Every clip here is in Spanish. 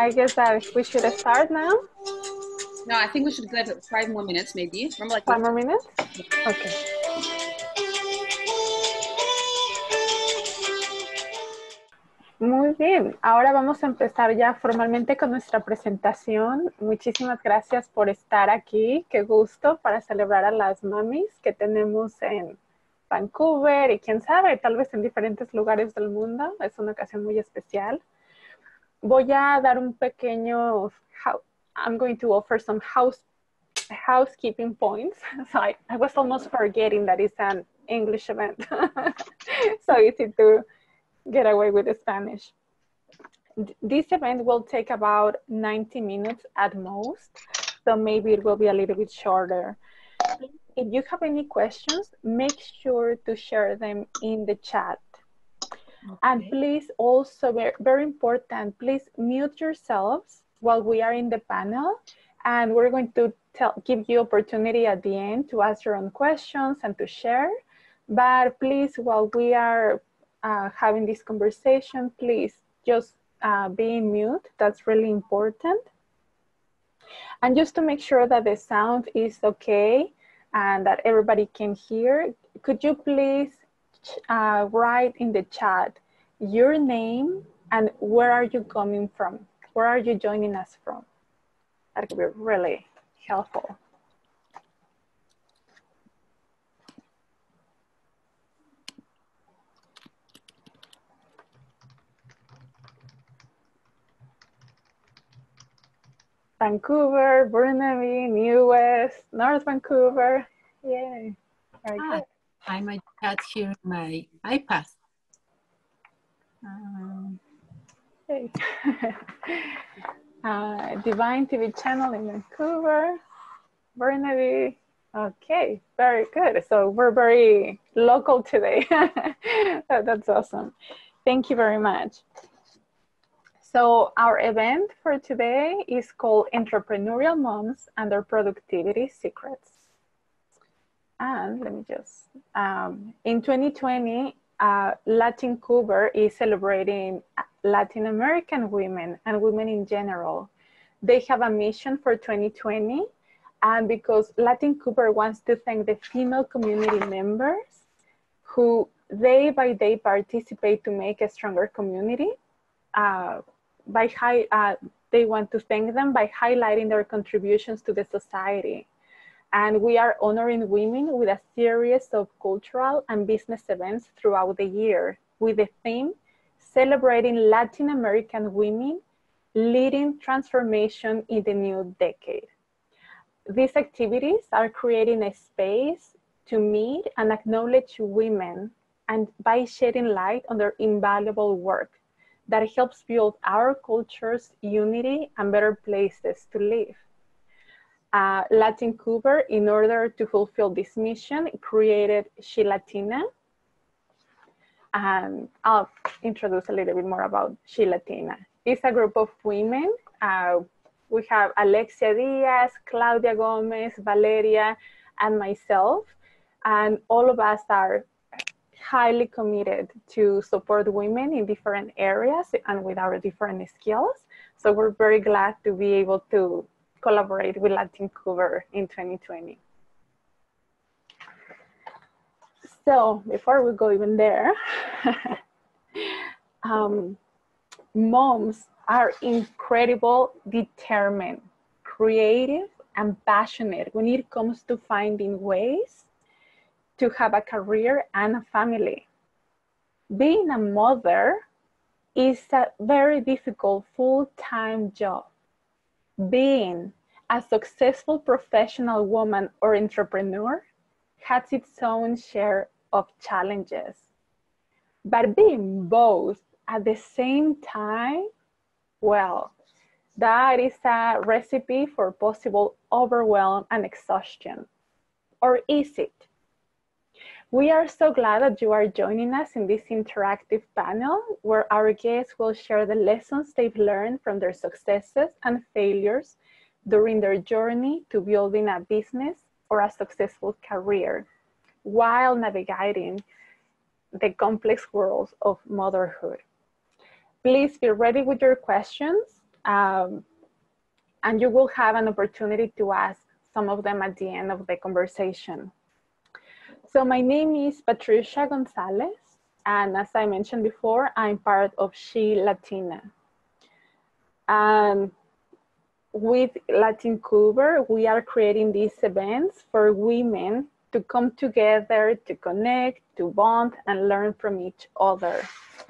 I guess that we should start now. No, I think we should give it 5 more minutes, maybe. Remember, like 5 more minutes? Okay. Muy bien, ahora vamos a empezar ya formalmente con nuestra presentación. Muchísimas gracias por estar aquí. Qué gusto para celebrar a las mamis que tenemos en Vancouver y quién sabe, tal vez en diferentes lugares del mundo. Es una ocasión muy especial. Voy a dar un pequeño, I'm going to offer some housekeeping points. So I was almost forgetting that it's an English event. So easy to get away with the Spanish. This event will take about 90 minutes at most, so maybe it will be a little bit shorter. If you have any questions, make sure to share them in the chat. Okay. And please also, very important, please mute yourselves while we are in the panel, and we're going to give you opportunity at the end to ask your own questions and to share. But please, while we are having this conversation, please just be in mute. That's really important. And just to make sure that the sound is okay and that everybody can hear, could you please write in the chat your name and where are you coming from? Where are you joining us from? That could be really helpful. Vancouver, Burnaby, New West, North Vancouver. Yay. Very good. I might chat here my iPad. Hey. Divine TV channel in Vancouver, Burnaby. Okay, very good. So we're very local today. That's awesome. Thank you very much. So our event for today is called Entrepreneurial Moms and Their Productivity Secrets. And let me just, in 2020, Latincuber is celebrating Latin American women and women in general. They have a mission for 2020, and because Latincuber wants to thank the female community members who day by day participate to make a stronger community. They want to thank them by highlighting their contributions to the society. And we are honoring women with a series of cultural and business events throughout the year with the theme, Celebrating Latin American Women, Leading Transformation in the New Decade. These activities are creating a space to meet and acknowledge women and by shedding light on their invaluable work that helps build our culture's unity and better places to live. Latincuber, in order to fulfill this mission, created She Latina. And I'll introduce a little bit more about She Latina. It's a group of women. We have Alexia Diaz, Claudia Gomez, Valeria, and myself. And all of us are highly committed to support women in different areas and with our different skills. So we're very glad to be able to collaborate with Latincuber in 2020. So before we go even there, moms are incredible, determined, creative, and passionate when it comes to finding ways to have a career and a family. Being a mother is a very difficult full-time job. Being a successful professional woman or entrepreneur has its own share of challenges. But being both at the same time, well, that is a recipe for possible overwhelm and exhaustion. Or is it? We are so glad that you are joining us in this interactive panel where our guests will share the lessons they've learned from their successes and failures during their journey to building a business or a successful career while navigating the complex world of motherhood. Please be ready with your questions. And you will have an opportunity to ask some of them at the end of the conversation. So my name is Patricia Gonzalez, and as I mentioned before, I'm part of She Latina. And with Latincuber, we are creating these events for women to come together, to connect, to bond, and learn from each other.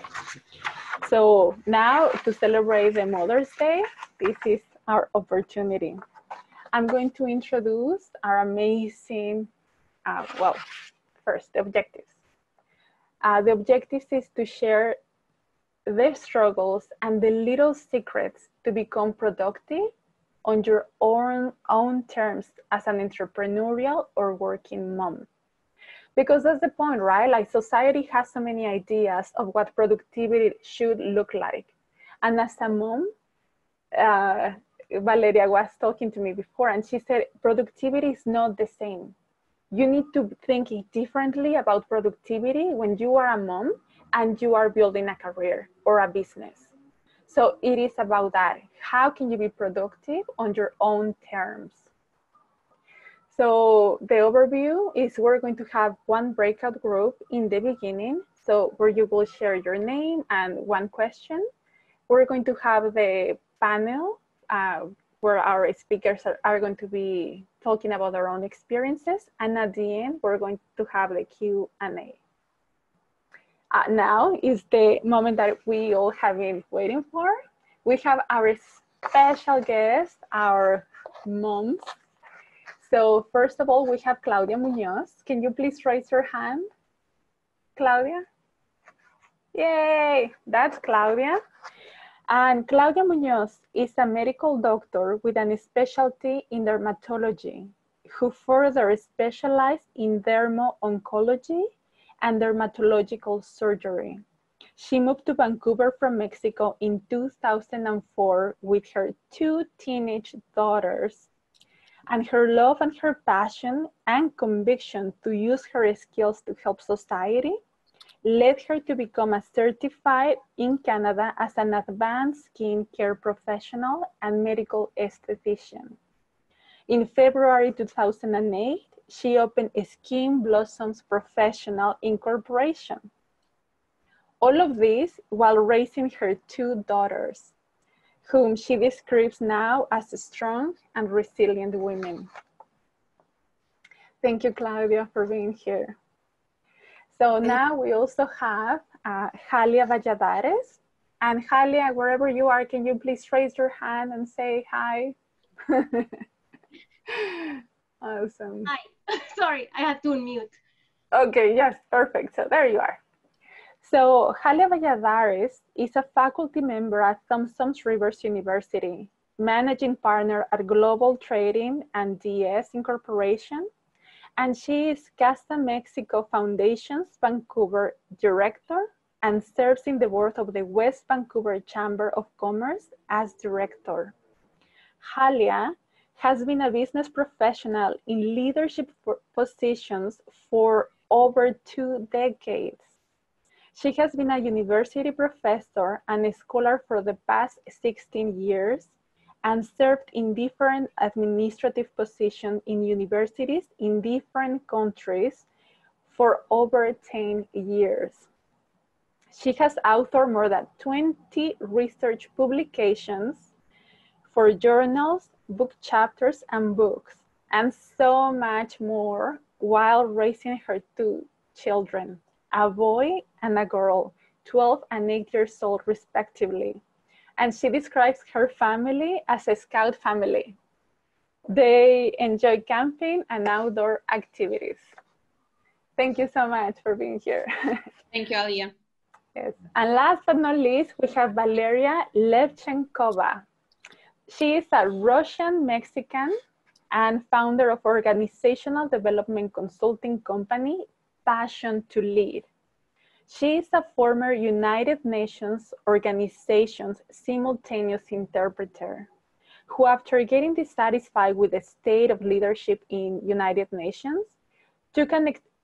So now, to celebrate the Mother's Day, this is our opportunity. I'm going to introduce our amazing, well, first, the objectives. The objectives is to share the struggles and the little secrets to become productive on your own terms as an entrepreneurial or working mom. Because that's the point, right? Like, society has so many ideas of what productivity should look like. And as a mom, Valeria was talking to me before, and she said, productivity is not the same. You need to think differently about productivity when you are a mom and you are building a career or a business. So it is about that. How can you be productive on your own terms? So the overview is we're going to have one breakout group in the beginning, so where you will share your name and one question. We're going to have the panel where our speakers are going to be talking about their own experiences. And at the end, we're going to have the Q&A. Now is the moment that we all have been waiting for. We have our special guest, our moms. So first of all, we have Claudia Munoz. Can you please raise your hand? Claudia? Yay, that's Claudia. And Claudia Munoz is a medical doctor with a specialty in dermatology, who further specialized in dermo-oncology and dermatological surgery. She moved to Vancouver from Mexico in 2004 with her 2 teenage daughters. And her love and her passion and conviction to use her skills to help society led her to become a certified in Canada as an advanced skin care professional and medical esthetician. In February 2008, she opened Skin Blossoms Professional Incorporation. All of this while raising her 2 daughters, whom she describes now as strong and resilient women. Thank you, Claudia, for being here. So now we also have Halia Valladares. And Halia, wherever you are, can you please raise your hand and say hi? Awesome. Hi, sorry, I had to unmute. Okay, yes, perfect. So there you are. So Halia Valladares is a faculty member at Thompson Rivers University, managing partner at Global Trading and DS Incorporation, and she is Casa Mexico Foundation's Vancouver Director and serves in the board of the West Vancouver Chamber of Commerce as Director. Halia has been a business professional in leadership positions for over 2 decades. She has been a university professor and a scholar for the past 16 years and served in different administrative positions in universities in different countries for over 10 years. She has authored more than 20 research publications for journals, book chapters, and books, and so much more while raising her 2 children, a boy and a girl, 12 and 8 years old respectively. And she describes her family as a scout family. They enjoy camping and outdoor activities. Thank you so much for being here. Thank you, Alia. Yes. And last but not least, we have Valeria Levchenkova. She is a Russian Mexican and founder of organizational development consulting company, Passion to Lead. She is a former United Nations Organization's simultaneous interpreter, who after getting dissatisfied with the state of leadership in United Nations, took an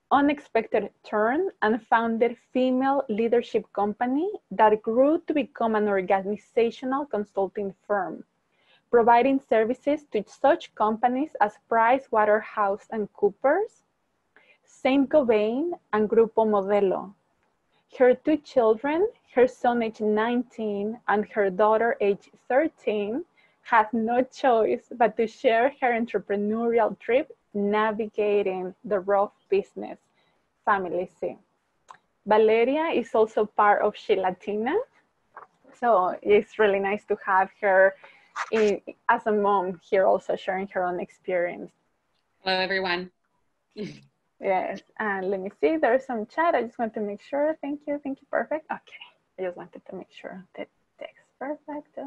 unexpected turn and founded female leadership company that grew to become an organizational consulting firm, providing services to such companies as PricewaterhouseCoopers, Saint-Gobain, and Grupo Modelo. Her two children, her son aged 19 and her daughter aged 13, had no choice but to share her entrepreneurial trip navigating the rough business family scene. Valeria is also part of She Latina, so it's really nice to have her as a mom here also sharing her own experience. Hello, everyone. Yes, and let me see, there's some chat. I just want to make sure. Thank you, perfect. Okay, I just wanted to make sure that text perfect.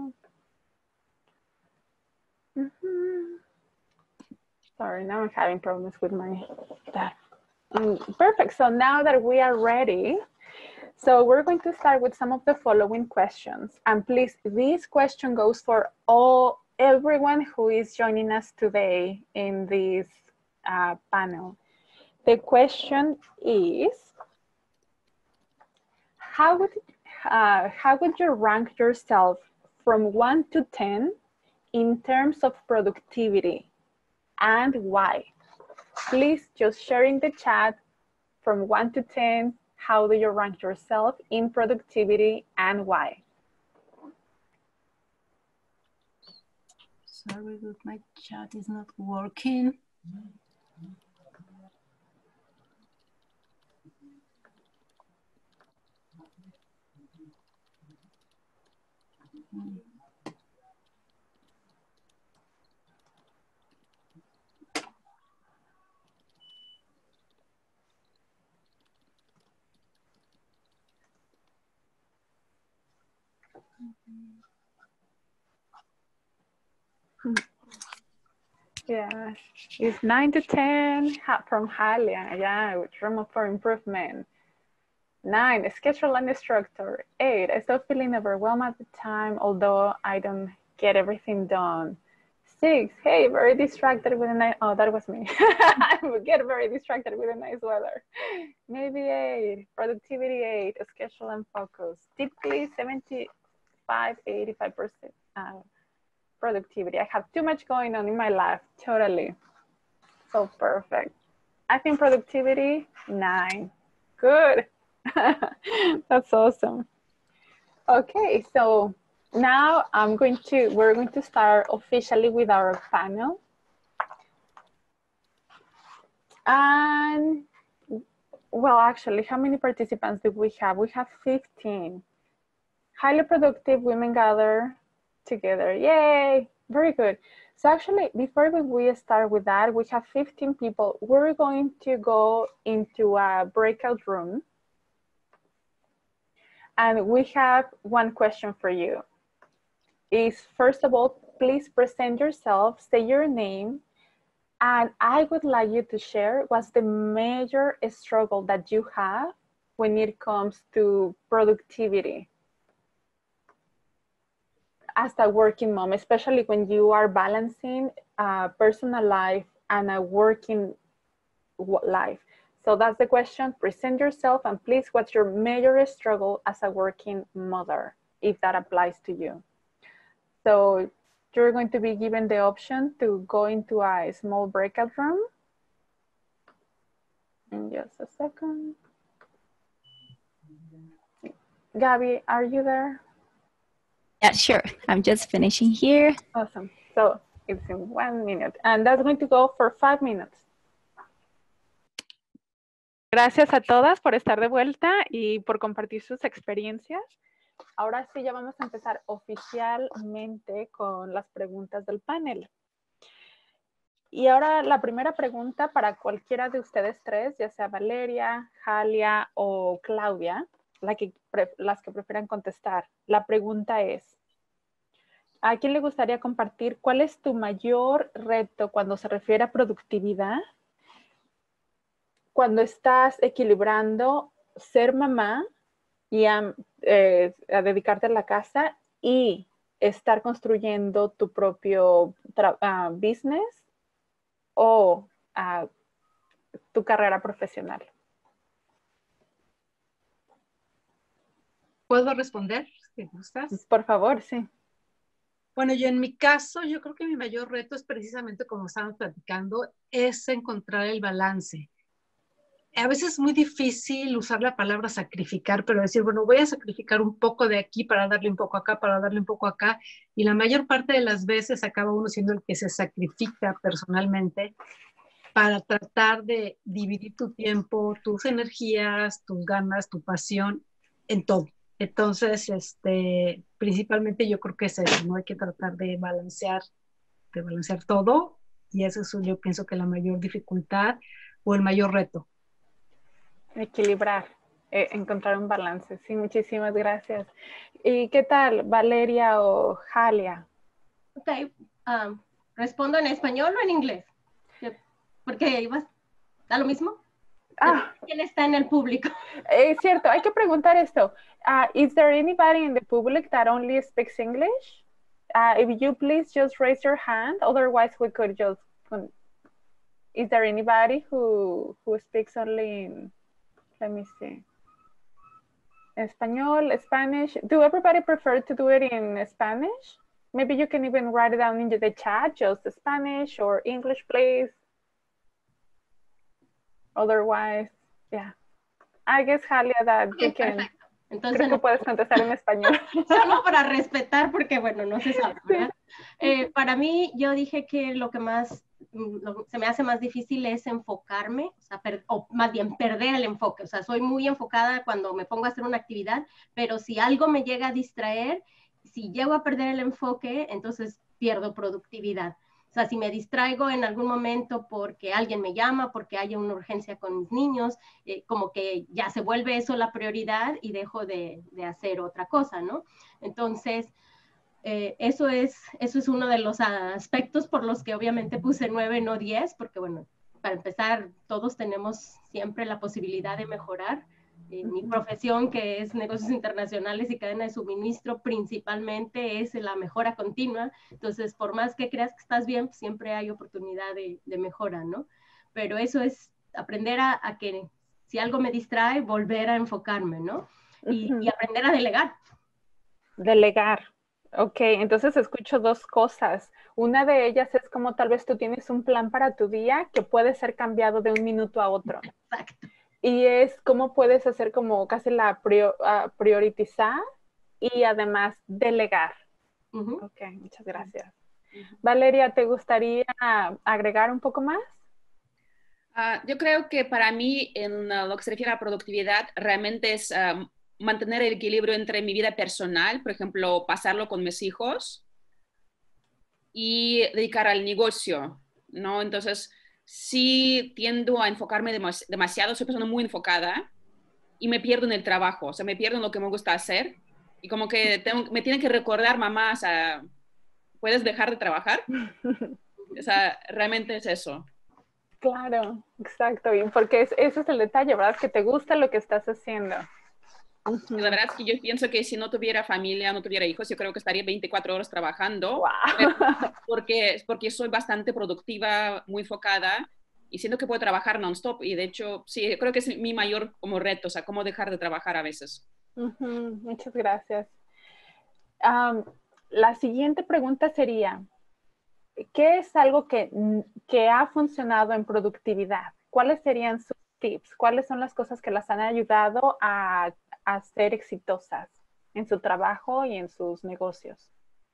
Sorry, now I'm having problems with my that. Perfect, so now that we are ready, so we're going to start with some of the following questions. And please, this question goes for everyone who is joining us today in this panel. The question is, how would you rank yourself from 1 to 10 in terms of productivity, and why? Please just share in the chat from 1 to 10, how do you rank yourself in productivity and why? Sorry, but my chat is not working. Yeah, it's 9 to 10 from Halia. Yeah, with room for improvement. 9, schedule and structure. 8, I still feeling overwhelmed at the time, although I don't get everything done. 6, hey, very distracted with a nice, oh, that was me. I would get very distracted with a nice weather. Maybe 8, productivity 8, schedule and focus. Typically 75, 85% productivity. I have too much going on in my life, totally. So perfect. I think productivity 9, good. That's awesome. Okay, so now we're going to start officially with our panel. And well, actually, how many participants do we have? We have 15. Highly productive women gather together. Yay, very good. So actually, before we start with that, we have 15 people. We're going to go into a breakout room. And we have one question for you. Is first of all, please present yourself, say your name, and I would like you to share what's the major struggle that you have when it comes to productivity as a working mom, especially when you are balancing a personal life and a working life. So that's the question. Present yourself and please, what's your major struggle as a working mother, if that applies to you? So you're going to be given the option to go into a small breakout room. In just a second. Gabby, are you there? Yeah, sure. I'm just finishing here. Awesome. So it's in 1 minute and that's going to go for 5 minutes. Gracias a todas por estar de vuelta y por compartir sus experiencias. Ahora sí, ya vamos a empezar oficialmente con las preguntas del panel. Y ahora la primera pregunta para cualquiera de ustedes tres, ya sea Valeria, Halia o Claudia, las que prefieran contestar. La pregunta es, ¿a quién le gustaría compartir cuál es tu mayor reto cuando se refiere a productividad? Cuando estás equilibrando ser mamá y a dedicarte a la casa y estar construyendo tu propio business o tu carrera profesional? ¿Puedo responder? ¿Te gustas? Por favor, sí. Bueno, yo en mi caso, yo creo que mi mayor reto es precisamente, como estábamos platicando, es encontrar el balance. A veces es muy difícil usar la palabra sacrificar, pero decir, bueno, voy a sacrificar un poco de aquí para darle un poco acá, para darle un poco acá, y la mayor parte de las veces acaba uno siendo el que se sacrifica personalmente para tratar de dividir tu tiempo, tus energías, tus ganas, tu pasión en todo. Entonces, principalmente yo creo que es eso, ¿no? Hay que tratar de balancear todo, y eso es, yo pienso que la mayor dificultad o el mayor reto. Equilibrar, encontrar un balance. Sí, muchísimas gracias. ¿Y qué tal, Valeria o Jalia? Ok, ¿respondo en español o en inglés? Porque ¿da lo mismo? ¿Quién está en el público? Es cierto, hay que preguntar esto. Is there anybody in the public that only speaks English? If you please just raise your hand, otherwise we could just... Is there anybody who speaks only in, let me see, Español, Spanish? Do everybody prefer to do it in Spanish? Maybe you can even write it down in the chat, just Spanish or English, please. Otherwise, yeah. I guess, Jalia, that you can... Perfecto. Entonces, creo que puedes contestar en español. Solo para respetar, porque bueno, no se sabe, ¿verdad? Para mí, yo dije que lo que más se me hace más difícil es enfocarme, o sea, o más bien perder el enfoque. O sea, soy muy enfocada cuando me pongo a hacer una actividad, pero si algo me llega a distraer, si llego a perder el enfoque, entonces pierdo productividad. O sea, si me distraigo en algún momento porque alguien me llama, porque haya una urgencia con mis niños, como que ya se vuelve eso la prioridad y dejo de hacer otra cosa, ¿no? Entonces, eso es uno de los aspectos por los que obviamente puse 9, no 10, porque bueno, para empezar, todos tenemos siempre la posibilidad de mejorar. Mi profesión, que es negocios internacionales y cadena de suministro, principalmente es la mejora continua. Entonces, por más que creas que estás bien, siempre hay oportunidad de mejora, ¿no? Pero eso es aprender a que si algo me distrae, volver a enfocarme, ¿no? Y aprender a delegar. Delegar. Ok, entonces escucho dos cosas. Una de ellas es como tal vez tú tienes un plan para tu día que puede ser cambiado de un minuto a otro. Exacto. Y es cómo puedes hacer como casi la priorizar y además delegar. Ok, muchas gracias. Valeria, ¿te gustaría agregar un poco más? Yo creo que para mí, en lo que se refiere a productividad, realmente es mantener el equilibrio entre mi vida personal, por ejemplo, pasarlo con mis hijos, y dedicar al negocio, ¿no? Entonces, sí tiendo a enfocarme demasiado, soy persona muy enfocada y me pierdo en el trabajo, o sea, me pierdo en lo que me gusta hacer y como que me tienen que recordar, mamá, o sea, ¿puedes dejar de trabajar? O sea, realmente es eso. Claro, exacto, porque ese es el detalle, ¿verdad? Que te gusta lo que estás haciendo. La verdad es que yo pienso que si no tuviera familia, no tuviera hijos, yo creo que estaría 24 horas trabajando, wow. porque soy bastante productiva, muy enfocada y siento que puedo trabajar non-stop. Y de hecho, sí, creo que es mi mayor como reto, o sea, cómo dejar de trabajar a veces. Muchas gracias. La siguiente pregunta sería, ¿qué es algo que ha funcionado en productividad? ¿Cuáles serían sus tips? ¿Cuáles son las cosas que las han ayudado a ser exitosas en su trabajo y en sus negocios?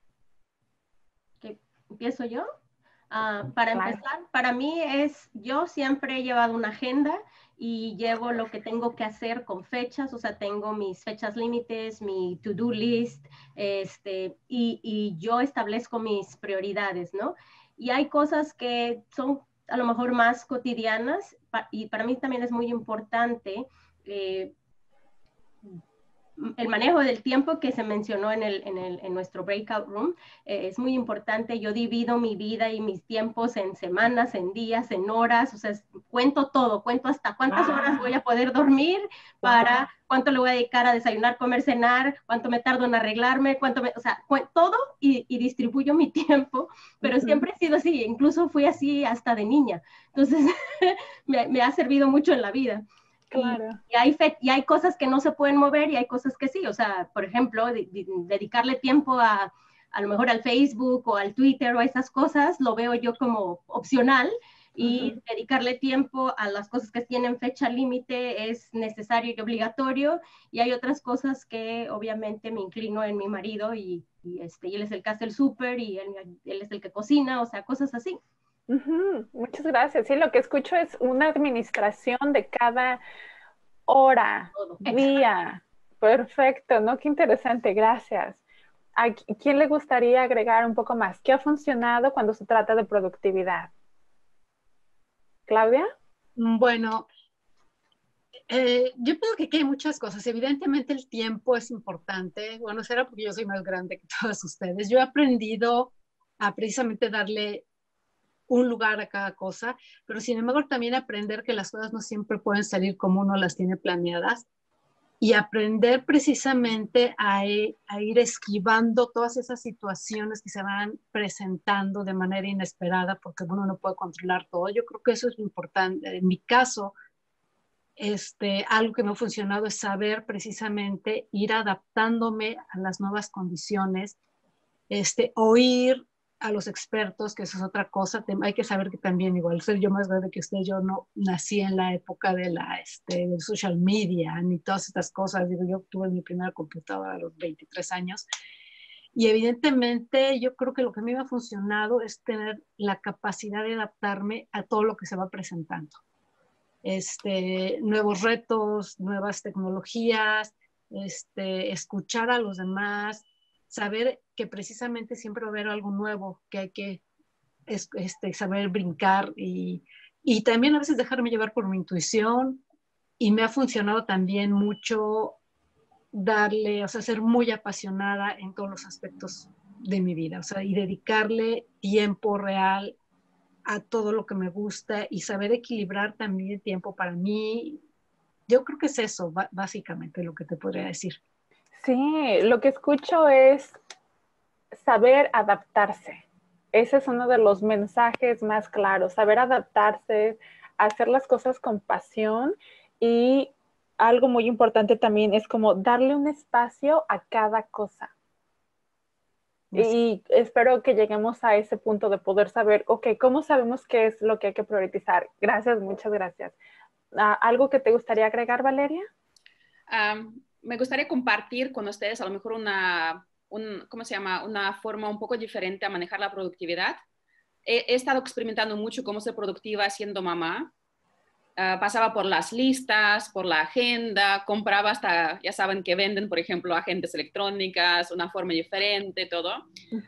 ¿Empiezo yo? Para empezar, para mí yo siempre he llevado una agenda y llevo lo que tengo que hacer con fechas, o sea, tengo mis fechas límites, mi to-do list, y yo establezco mis prioridades, ¿no? Y hay cosas que son a lo mejor más cotidianas y para mí también es muy importante el manejo del tiempo que se mencionó en nuestro breakout room, es muy importante. Yo divido mi vida y mis tiempos en semanas, en días, en horas, o sea, cuento todo, cuento hasta cuántas horas voy a poder dormir, para cuánto le voy a dedicar a desayunar, comer, cenar, cuánto me tardo en arreglarme, o sea, todo y distribuyo mi tiempo, pero siempre he sido así, incluso fui así hasta de niña. Entonces, me ha servido mucho en la vida. Claro. Y hay cosas que no se pueden mover y hay cosas que sí. O sea, por ejemplo, dedicarle tiempo a lo mejor al Facebook o al Twitter o a esas cosas, lo veo yo como opcional, y dedicarle tiempo a las cosas que tienen fecha límite es necesario y obligatorio, y hay otras cosas que obviamente me inclino en mi marido y él es el que hace el súper y él es el que cocina, o sea, cosas así. Muchas gracias. Sí, lo que escucho es una administración de cada hora, Todo. día. Perfecto, ¿no? Qué interesante, gracias. ¿A quién le gustaría agregar un poco más? ¿Qué ha funcionado cuando se trata de productividad? ¿Claudia? Bueno, yo creo que aquí hay muchas cosas. Evidentemente el tiempo es importante. Bueno, será porque yo soy más grande que todas ustedes. Yo he aprendido a precisamente darle un lugar a cada cosa, pero sin embargo también aprender que las cosas no siempre pueden salir como uno las tiene planeadas, y aprender precisamente a ir esquivando todas esas situaciones que se van presentando de manera inesperada, porque uno no puede controlar todo. Yo creo que eso es lo importante. En mi caso, algo que me ha funcionado es saber precisamente ir adaptándome a las nuevas condiciones, oír a los expertos, que eso es otra cosa. Hay que saber que también, igual soy yo más grande que usted, yo no nací en la época de del social media ni todas estas cosas. Digo, yo tuve mi primera computadora a los 23 años, y evidentemente yo creo que lo que a mí me ha funcionado es tener la capacidad de adaptarme a todo lo que se va presentando. Nuevos retos, nuevas tecnologías, escuchar a los demás, saber que precisamente siempre va a haber algo nuevo que hay que saber brincar, y también a veces dejarme llevar por mi intuición. Y me ha funcionado también mucho o sea, ser muy apasionada en todos los aspectos de mi vida, o sea, y dedicarle tiempo real a todo lo que me gusta, y saber equilibrar también tiempo para mí. Yo creo que es eso, básicamente, lo que te podría decir. Sí, lo que escucho es saber adaptarse. Ese es uno de los mensajes más claros, saber adaptarse, hacer las cosas con pasión, y algo muy importante también es como darle un espacio a cada cosa. Y espero que lleguemos a ese punto de poder saber, ok, ¿cómo sabemos qué es lo que hay que priorizar? Gracias, muchas gracias. ¿Algo que te gustaría agregar, Valeria? Me gustaría compartir con ustedes a lo mejor ¿cómo se llama? Una forma un poco diferente a manejar la productividad. He estado experimentando mucho cómo ser productiva siendo mamá. Pasaba por las listas, por la agenda, compraba hasta, ya saben que venden, por ejemplo, agendas electrónicas, una forma diferente, todo.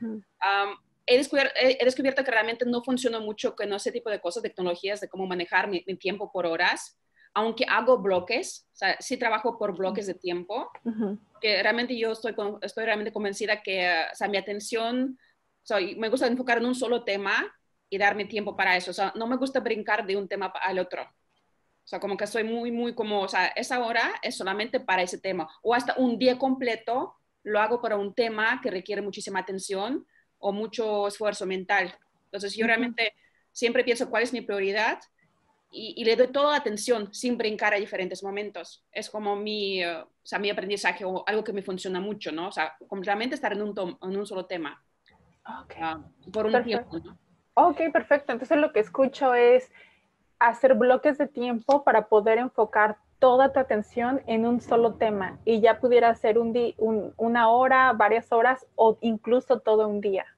He descubierto que realmente no funciono mucho con ese tipo de cosas, tecnologías, de cómo manejar mi tiempo por horas, aunque hago bloques, o sea, sí trabajo por bloques de tiempo, que realmente yo estoy realmente convencida que, o sea, mi atención, o sea, me gusta enfocar en un solo tema y darme tiempo para eso, o sea, no me gusta brincar de un tema al otro. O sea, como que soy muy como, o sea, esa hora es solamente para ese tema. O hasta un día completo lo hago para un tema que requiere muchísima atención o mucho esfuerzo mental. Entonces, yo realmente siempre pienso cuál es mi prioridad y le doy toda la atención sin brincar a diferentes momentos. Es como o sea, mi aprendizaje, o algo que me funciona mucho, ¿no? O sea, completamente estar en un solo tema. Okay. Por un tiempo, ¿no? Ok, perfecto. Entonces, lo que escucho es hacer bloques de tiempo para poder enfocar toda tu atención en un solo tema, y ya pudiera ser una hora, varias horas o incluso todo un día.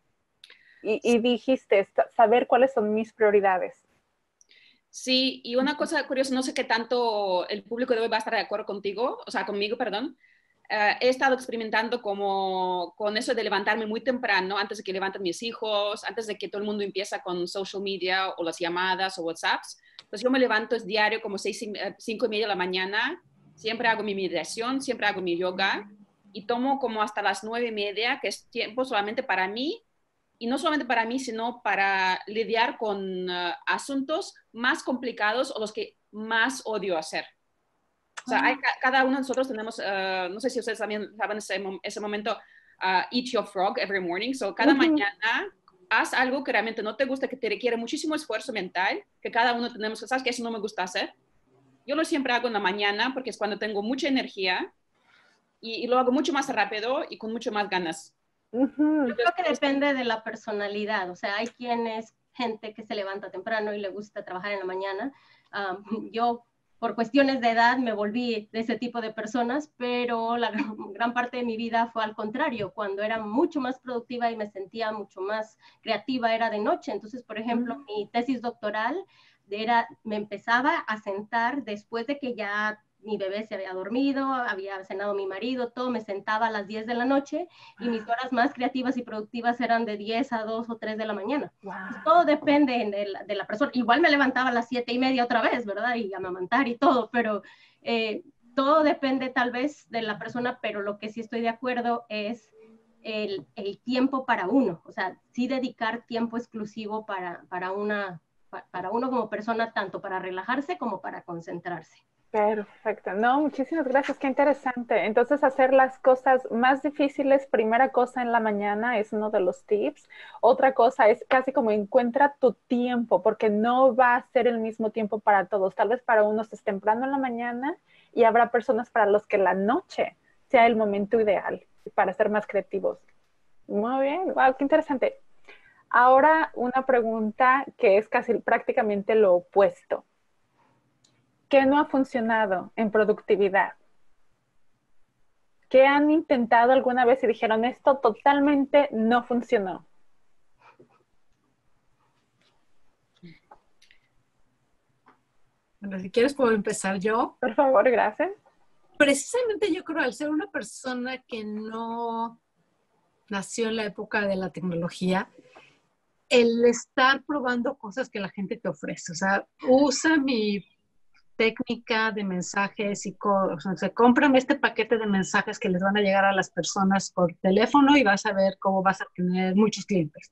Y dijiste, saber cuáles son mis prioridades. Sí, y una cosa curiosa, no sé qué tanto el público de hoy va a estar de acuerdo contigo, o sea, conmigo, perdón. He estado experimentando con eso de levantarme muy temprano, antes de que levanten mis hijos, antes de que todo el mundo empieza con social media o las llamadas o WhatsApps. Pues yo me levanto, es diario, como 5:30 de la mañana, siempre hago mi meditación, siempre hago mi yoga, y tomo como hasta las 9:30, que es tiempo solamente para mí, y no solamente para mí, sino para lidiar con asuntos más complicados o los que más odio hacer. O sea, cada uno de nosotros tenemos, no sé si ustedes también saben ese momento, eat your frog every morning. So, cada mañana haz algo que realmente no te gusta, que te requiere muchísimo esfuerzo mental, que cada uno tenemos, ¿sabes que eso no me gusta hacer? Yo lo siempre hago en la mañana porque es cuando tengo mucha energía y lo hago mucho más rápido y con mucho más ganas. Yo creo que depende de la personalidad. O sea, hay gente que se levanta temprano y le gusta trabajar en la mañana. Yo, por cuestiones de edad, me volví de ese tipo de personas, pero la gran parte de mi vida fue al contrario. Cuando era mucho más productiva y me sentía mucho más creativa, era de noche. Entonces, por ejemplo, mi tesis doctoral me empezaba a sentar después de que ya mi bebé se había dormido, había cenado mi marido, todo, me sentaba a las 10 de la noche y mis horas más creativas y productivas eran de 10 a 2 o 3 de la mañana. Wow. Pues todo depende de la persona. Igual me levantaba a las 7:30 otra vez, ¿verdad? Y amamantar y todo, pero todo depende tal vez de la persona, pero lo que sí estoy de acuerdo es el tiempo para uno. O sea, sí dedicar tiempo exclusivo para uno como persona, tanto para relajarse como para concentrarse. Perfecto. No, muchísimas gracias. Qué interesante. Entonces, hacer las cosas más difíciles, primera cosa en la mañana es uno de los tips. Otra cosa es casi como encuentra tu tiempo, porque no va a ser el mismo tiempo para todos. Tal vez para unos es temprano en la mañana y habrá personas para los que la noche sea el momento ideal para ser más creativos. Muy bien. Wow, qué interesante. Ahora, una pregunta que es casi prácticamente lo opuesto. ¿Qué no ha funcionado en productividad? ¿Qué han intentado alguna vez y dijeron esto totalmente no funcionó? Bueno, si quieres puedo empezar yo. Por favor, gracias. Precisamente yo creo, al ser una persona que no nació en la época de la tecnología, el estar probando cosas que la gente te ofrece, o sea, usa mi técnica de mensajes y o sea, cómprame este paquete de mensajes que les van a llegar a las personas por teléfono y vas a ver cómo vas a tener muchos clientes.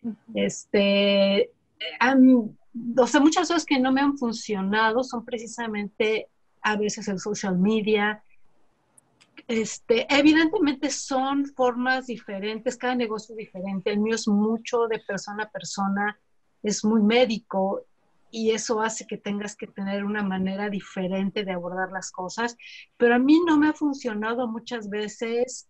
O sea, muchas cosas que no me han funcionado son precisamente a veces el social media. Evidentemente son formas diferentes, cada negocio es diferente. El mío es mucho de persona a persona, es muy médico y eso hace que tengas que tener una manera diferente de abordar las cosas. Pero a mí no me ha funcionado muchas veces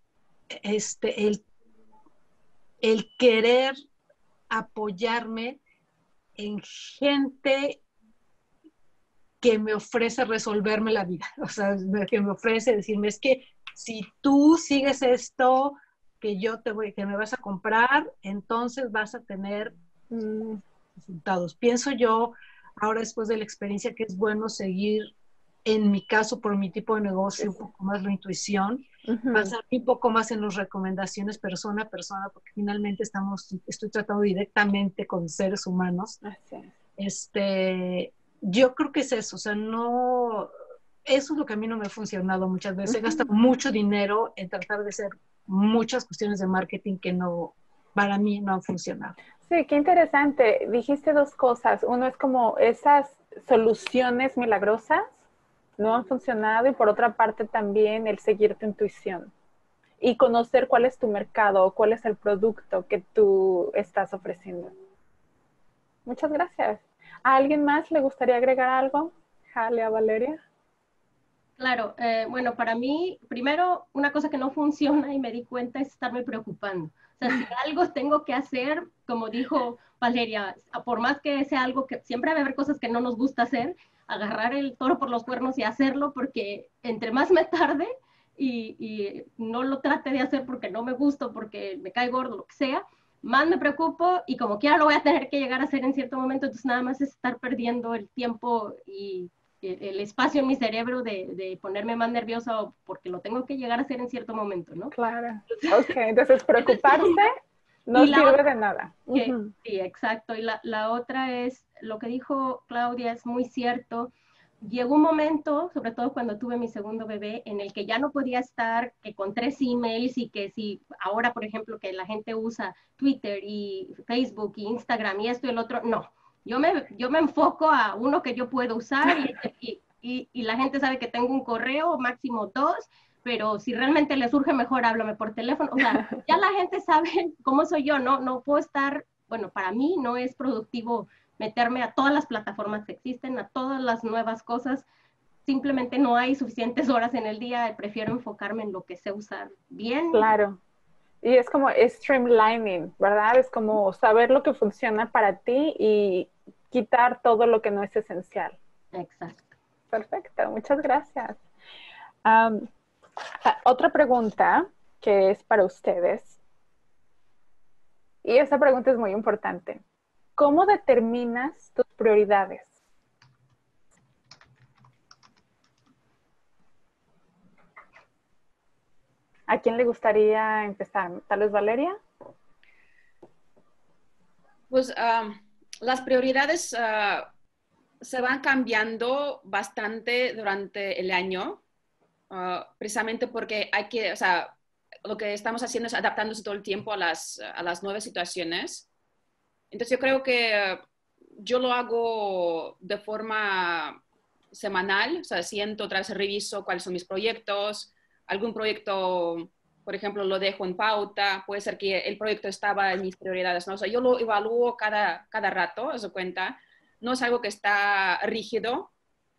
el querer apoyarme en gente que me ofrece resolverme la vida, o sea, que me ofrece decirme, es que si tú sigues esto que me vas a comprar, entonces vas a tener resultados. Pienso yo, ahora después de la experiencia, que es bueno seguir, en mi caso, por mi tipo de negocio, un poco más la intuición, basarme un poco más en las recomendaciones persona a persona, porque finalmente estoy tratando directamente con seres humanos. Yo creo que es eso, o sea, eso es lo que a mí no me ha funcionado muchas veces. He gastado mucho dinero en tratar de hacer muchas cuestiones de marketing que para mí no han funcionado. Sí, qué interesante. Dijiste dos cosas. Uno es como esas soluciones milagrosas no han funcionado y por otra parte también el seguir tu intuición y conocer cuál es tu mercado o cuál es el producto que tú estás ofreciendo. Muchas gracias. ¿A alguien más le gustaría agregar algo? Jale, a Valeria. Claro, bueno, para mí, primero, una cosa que no funciona y me di cuenta es estarme preocupando. O sea, si algo tengo que hacer, como dijo Valeria, por más que sea algo que siempre va a haber cosas que no nos gusta hacer, agarrar el toro por los cuernos y hacerlo, porque entre más me tarde y no lo trate de hacer porque no me gusta, porque me cae gordo, lo que sea, más me preocupo y como quiera lo voy a tener que llegar a hacer en cierto momento, entonces nada más es estar perdiendo el tiempo y el espacio en mi cerebro de ponerme más nerviosa porque lo tengo que llegar a hacer en cierto momento, ¿no? Claro. Ok, entonces preocuparse no sirve de nada. Sí, exacto. Y la otra es, lo que dijo Claudia es muy cierto. llegó un momento, sobre todo cuando tuve mi segundo bebé, en el que ya no podía estar que con 3 emails y que si ahora, por ejemplo, que la gente usa Twitter y Facebook y Instagram y esto y el otro, no. Yo me enfoco a uno que yo puedo usar y la gente sabe que tengo un correo, máximo 2, pero si realmente le surge mejor, háblame por teléfono. O sea, ya la gente sabe cómo soy yo, no puedo estar, bueno, para mí no es productivo meterme a todas las plataformas que existen, a todas las nuevas cosas. Simplemente no hay suficientes horas en el día, prefiero enfocarme en lo que sé usar bien. Claro. Y es como streamlining, ¿verdad? Es como saber lo que funciona para ti y quitar todo lo que no es esencial. Exacto. Perfecto, muchas gracias. Otra pregunta que es para ustedes. Y esa pregunta es muy importante. ¿Cómo determinas tus prioridades? ¿A quién le gustaría empezar? ¿Tal vez Valeria? Pues las prioridades se van cambiando bastante durante el año, precisamente porque hay que, o sea, lo que estamos haciendo es adaptándose todo el tiempo a las nuevas situaciones. Entonces yo creo que yo lo hago de forma semanal, o sea, siento, otra vez reviso cuáles son mis proyectos, algún proyecto, por ejemplo, lo dejo en pauta, puede ser que el proyecto estaba en mis prioridades, ¿no? O sea, yo lo evalúo cada rato, ¿os das cuenta? No es algo que está rígido.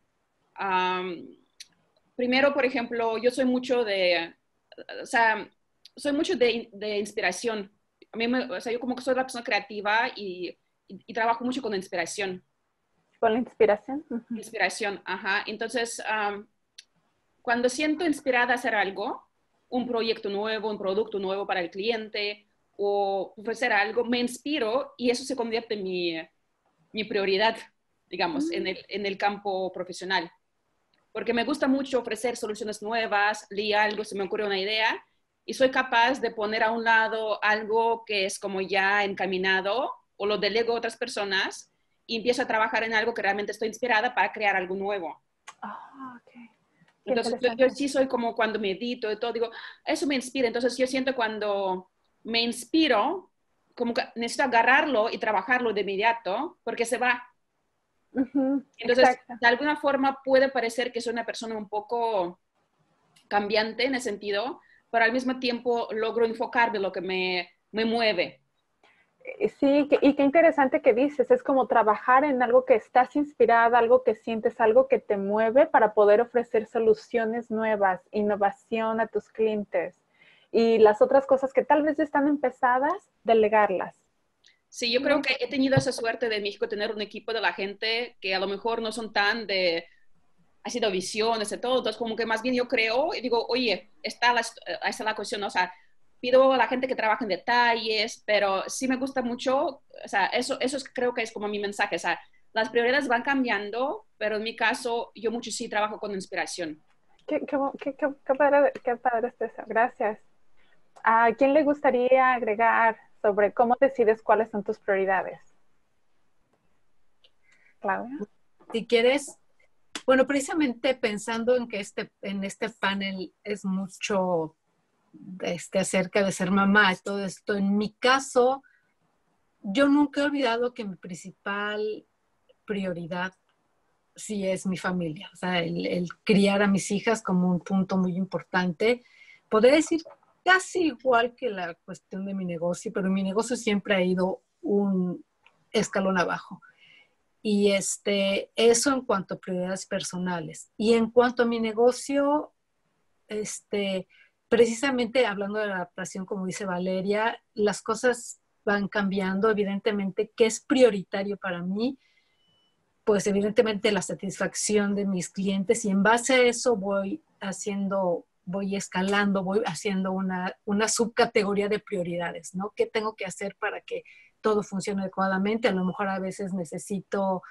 Primero, por ejemplo, yo soy mucho de, o sea, soy mucho de inspiración. A mí o sea, yo como que soy una persona creativa y trabajo mucho con inspiración. ¿Con la inspiración? Inspiración, ajá. Entonces, cuando siento inspirada a hacer algo, un proyecto nuevo, un producto nuevo para el cliente o ofrecer algo, me inspiro y eso se convierte en mi prioridad, digamos, en el campo profesional. Porque me gusta mucho ofrecer soluciones nuevas, leí algo, se me ocurre una idea y soy capaz de poner a un lado algo que es como ya encaminado o lo delego a otras personas y empiezo a trabajar en algo que realmente estoy inspirada para crear algo nuevo. Okay. Entonces yo sí soy como cuando medito y todo, digo, eso me inspira. Entonces yo siento cuando me inspiro, como que necesito agarrarlo y trabajarlo de inmediato porque se va. Entonces, exacto. de alguna forma puede parecer que soy una persona un poco cambiante en ese sentido, pero al mismo tiempo logro enfocarme en lo que me mueve. Sí, y qué interesante que dices, es como trabajar en algo que estás inspirada, algo que sientes, algo que te mueve para poder ofrecer soluciones nuevas, innovación a tus clientes. Y las otras cosas que tal vez están empezadas, delegarlas. Sí, yo creo que he tenido esa suerte de México, tener un equipo de la gente que a lo mejor no son tan de, ha sido visiones de todo, entonces como que más bien yo creo y digo, oye, está la cuestión, ¿no? O sea, pido a la gente que trabaje en detalles, pero sí me gusta mucho, o sea, eso creo que es como mi mensaje, o sea, las prioridades van cambiando, pero en mi caso yo mucho sí trabajo con inspiración. Qué padre es eso, gracias. ¿A quién le gustaría agregar sobre cómo decides cuáles son tus prioridades? Claudia. Si quieres, bueno, precisamente pensando en que en este panel es mucho acerca de ser mamá y todo esto, en mi caso, yo nunca he olvidado que mi principal prioridad sí es mi familia, o sea, el criar a mis hijas como un punto muy importante. Podría decir casi igual que la cuestión de mi negocio, pero mi negocio siempre ha ido un escalón abajo. Y eso en cuanto a prioridades personales. Y en cuanto a mi negocio, precisamente hablando de la adaptación, como dice Valeria, las cosas van cambiando. Evidentemente, ¿qué es prioritario para mí? Pues evidentemente la satisfacción de mis clientes y en base a eso voy escalando, voy haciendo una subcategoría de prioridades, ¿no? ¿Qué tengo que hacer para que todo funcione adecuadamente? A lo mejor a veces necesito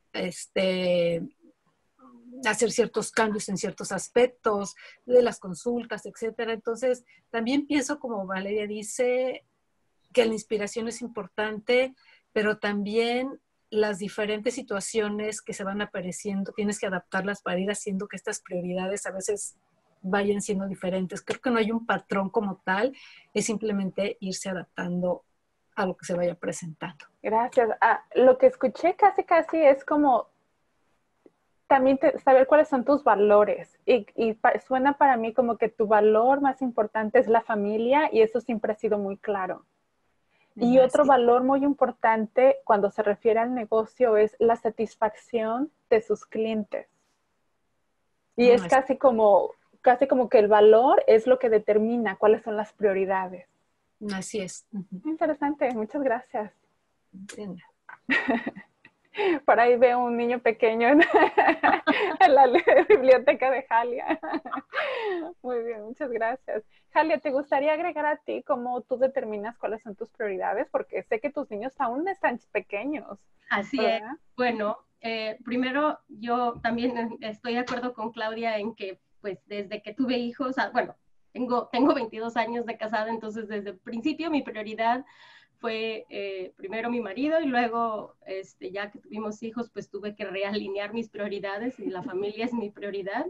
hacer ciertos cambios en ciertos aspectos de las consultas, etcétera. Entonces, también pienso, como Valeria dice, que la inspiración es importante, pero también las diferentes situaciones que se van apareciendo, tienes que adaptarlas para ir haciendo que estas prioridades a veces vayan siendo diferentes. Creo que no hay un patrón como tal, es simplemente irse adaptando a lo que se vaya presentando. Gracias. Lo que escuché casi es como también saber cuáles son tus valores. Y suena para mí como que tu valor más importante es la familia y eso siempre ha sido muy claro. Y otro valor muy importante cuando se refiere al negocio es la satisfacción de sus clientes. Y es casi como que el valor es lo que determina cuáles son las prioridades. Así es. Interesante, muchas gracias. Entiendo. Por ahí veo un niño pequeño en la biblioteca de Halia. Muy bien, muchas gracias. Halia, ¿te gustaría agregar a ti cómo tú determinas cuáles son tus prioridades? Porque sé que tus niños aún están pequeños. Así ¿verdad? Es. Bueno, primero yo también estoy de acuerdo con Claudia en que pues desde que tuve hijos, bueno, tengo 22 años de casada, entonces desde el principio mi prioridad fue primero mi marido y luego ya que tuvimos hijos, pues tuve que realinear mis prioridades y la familia es mi prioridad.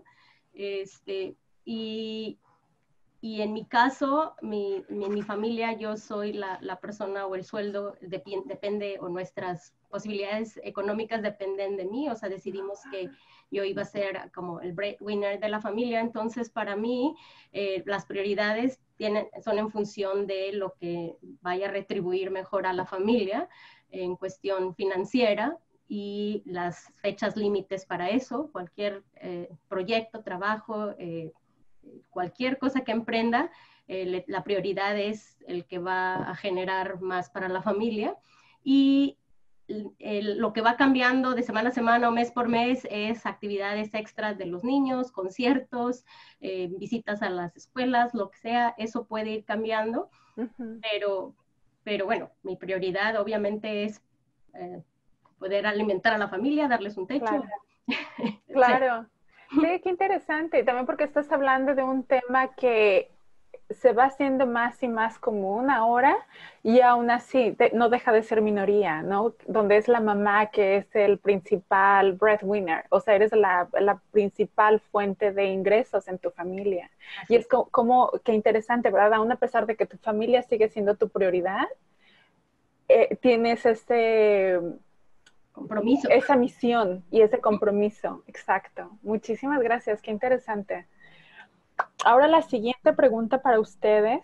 Y en mi caso, en mi familia, yo soy la persona o el sueldo depende, o nuestras posibilidades económicas dependen de mí, o sea, decidimos que yo iba a ser como el breadwinner de la familia, entonces para mí las prioridades son en función de lo que vaya a retribuir mejor a la familia en cuestión financiera y las fechas límites para eso, cualquier proyecto, trabajo, cualquier cosa que emprenda, la prioridad es el que va a generar más para la familia y lo que va cambiando de semana a semana o mes por mes es actividades extras de los niños, conciertos, visitas a las escuelas, lo que sea, eso puede ir cambiando, pero bueno, mi prioridad obviamente es poder alimentar a la familia, darles un techo. Claro. Claro. Sí, qué interesante. También porque estás hablando de un tema que se va haciendo más y más común ahora y aún así no deja de ser minoría, ¿no? Donde es la mamá que es el principal breadwinner, o sea, eres la principal fuente de ingresos en tu familia. Así. Y es como qué interesante, ¿verdad? Aún a pesar de que tu familia sigue siendo tu prioridad, tienes compromiso. Esa misión y ese compromiso, exacto. Muchísimas gracias, qué interesante. Ahora la siguiente pregunta para ustedes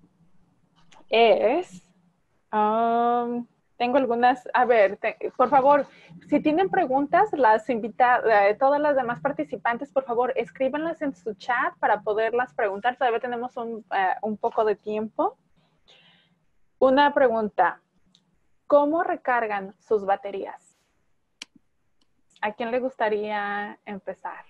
es, tengo algunas, a ver, por favor, si tienen preguntas, todas las demás participantes, por favor, escríbanlas en su chat para poderlas preguntar. Todavía tenemos un poco de tiempo. Una pregunta, ¿cómo recargan sus baterías? ¿A quién le gustaría empezar?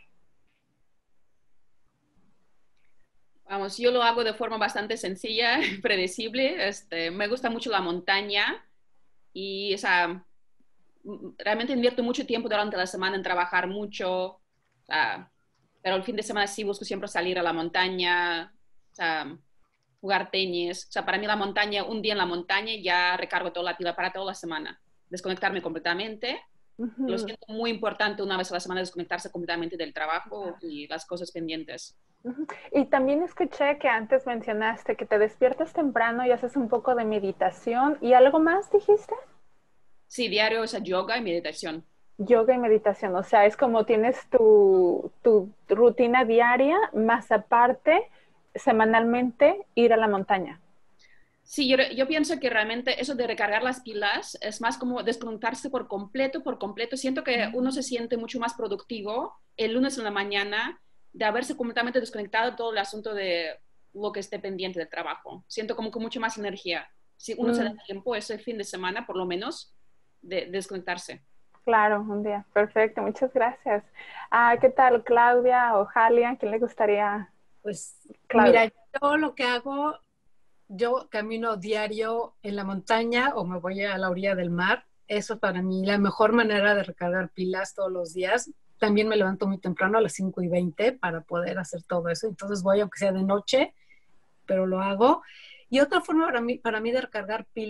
Vamos, yo lo hago de forma bastante sencilla, predecible. Me gusta mucho la montaña y realmente invierto mucho tiempo durante la semana en trabajar mucho, pero el fin de semana sí busco siempre salir a la montaña, jugar tenis. O sea, para mí la montaña, un día en la montaña ya recargo toda la pila para toda la semana. Desconectarme completamente. Lo siento muy importante una vez a la semana desconectarse completamente del trabajo y las cosas pendientes. Y también escuché que antes mencionaste que te despiertas temprano y haces un poco de meditación. ¿Y algo más dijiste? Sí, diario, yoga y meditación. Yoga y meditación, o sea, es como tienes tu rutina diaria, más aparte, semanalmente, ir a la montaña. Sí, yo pienso que realmente eso de recargar las pilas es más como desconectarse por completo. Siento que uno se siente mucho más productivo el lunes en la mañana de haberse completamente desconectado de todo el asunto de lo que esté pendiente del trabajo. Siento como con mucho más energía. Si uno se da tiempo ese fin de semana, por lo menos, de desconectarse. Claro, un día. Perfecto, muchas gracias. ¿Qué tal, Claudia o Halia? ¿Quién le gustaría? Pues, Claudia. Mira, yo lo que hago, yo camino diario en la montaña o me voy a la orilla del mar. Eso para mí la mejor manera de recargar pilas todos los días. También me levanto muy temprano a las 5:20 para poder hacer todo eso. Entonces voy aunque sea de noche, pero lo hago. Y otra forma para mí de recargar pilas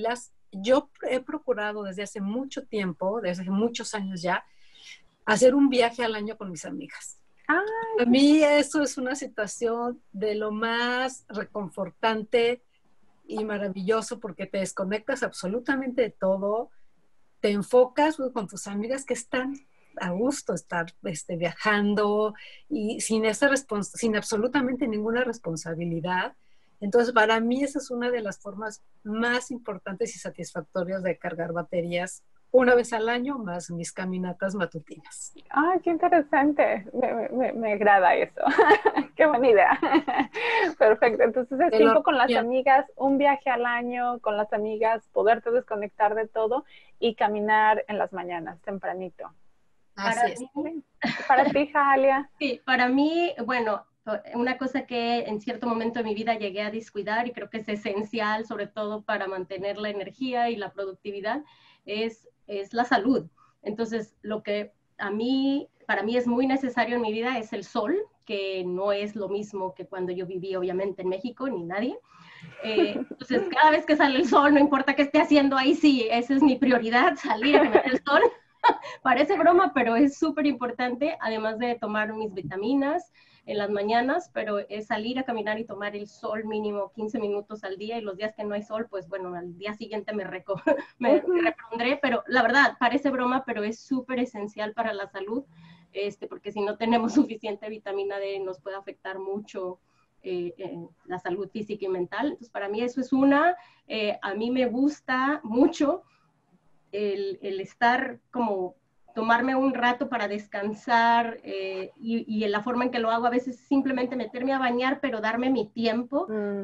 yo he procurado desde hace mucho tiempo, desde hace muchos años ya, hacer un viaje al año con mis amigas. Ay, A mí eso es una situación de lo más reconfortante y maravilloso porque te desconectas absolutamente de todo, te enfocas con tus amigas que están a gusto estar viajando y sin absolutamente ninguna responsabilidad. Entonces, para mí esa es una de las formas más importantes y satisfactorias de cargar baterías una vez al año, más mis caminatas matutinas. ay, qué interesante. Me agrada eso. Qué buena idea. Perfecto. Entonces es Te lo tiempo con las recomiendo. amigas, un viaje al año con las amigas, poderte desconectar de todo y caminar en las mañanas, tempranito. Así Para es. mí, Para ti, Jalia. sí, para mí, bueno, una cosa que en cierto momento de mi vida llegué a descuidar y creo que es esencial, sobre todo para mantener la energía y la productividad, es la salud. Entonces, lo que para mí es muy necesario en mi vida es el sol, que no es lo mismo que cuando yo viví, obviamente, en México, ni nadie. Entonces, cada vez que sale el sol, no importa qué esté haciendo, ahí sí, esa es mi prioridad, salir a ver el sol. Parece broma, pero es súper importante, además de tomar mis vitaminas en las mañanas, pero es salir a caminar y tomar el sol mínimo 15 minutos al día y los días que no hay sol, pues bueno, al día siguiente me repondré, pero la verdad, parece broma, pero es súper esencial para la salud, porque si no tenemos suficiente vitamina D nos puede afectar mucho la salud física y mental. Entonces, para mí eso es a mí me gusta mucho el estar como tomarme un rato para descansar y en la forma en que lo hago a veces simplemente meterme a bañar, pero darme mi tiempo.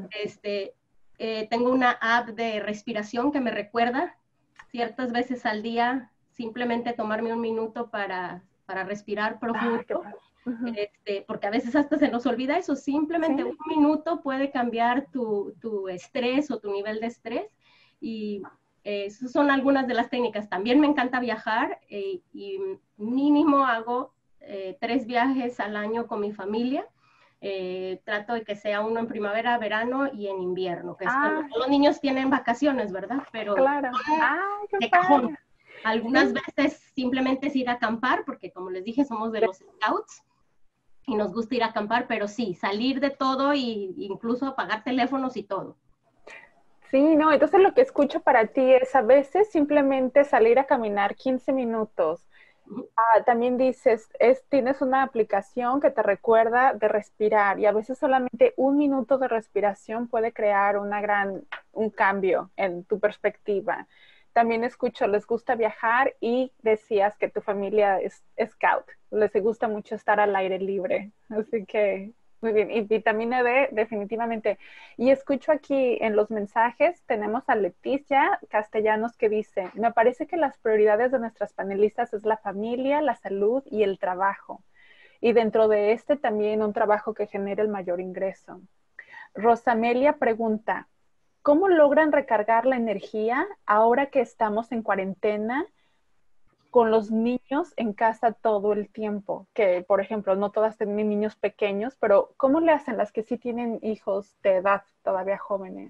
Tengo una app de respiración que me recuerda ciertas veces al día simplemente tomarme un minuto para respirar profundo. Porque a veces hasta se nos olvida eso, simplemente un minuto puede cambiar tu estrés o tu nivel de estrés y esas son algunas de las técnicas. También me encanta viajar y mínimo hago 3 viajes al año con mi familia. Trato de que sea uno en primavera, verano y en invierno, que es cuando los niños tienen vacaciones, ¿verdad? Pero claro. de cajón. Algunas veces simplemente es ir a acampar, porque como les dije, somos de los scouts y nos gusta ir a acampar, pero sí, salir de todo e incluso apagar teléfonos y todo. Sí, no, entonces lo que escucho para ti es a veces simplemente salir a caminar 15 minutos. También dices, tienes una aplicación que te recuerda de respirar y a veces solamente un minuto de respiración puede crear un cambio en tu perspectiva. También escucho, les gusta viajar y decías que tu familia es scout, les gusta mucho estar al aire libre, así que muy bien. Y vitamina D, definitivamente. Y escucho aquí en los mensajes, tenemos a Leticia Castellanos que dice, me parece que las prioridades de nuestras panelistas es la familia, la salud y el trabajo. Y dentro de este también un trabajo que genere el mayor ingreso. Rosamelia pregunta, ¿cómo logran recargar la energía ahora que estamos en cuarentena con los niños en casa todo el tiempo? Que, por ejemplo, no todas tienen niños pequeños, pero ¿cómo le hacen las que sí tienen hijos de edad todavía jóvenes?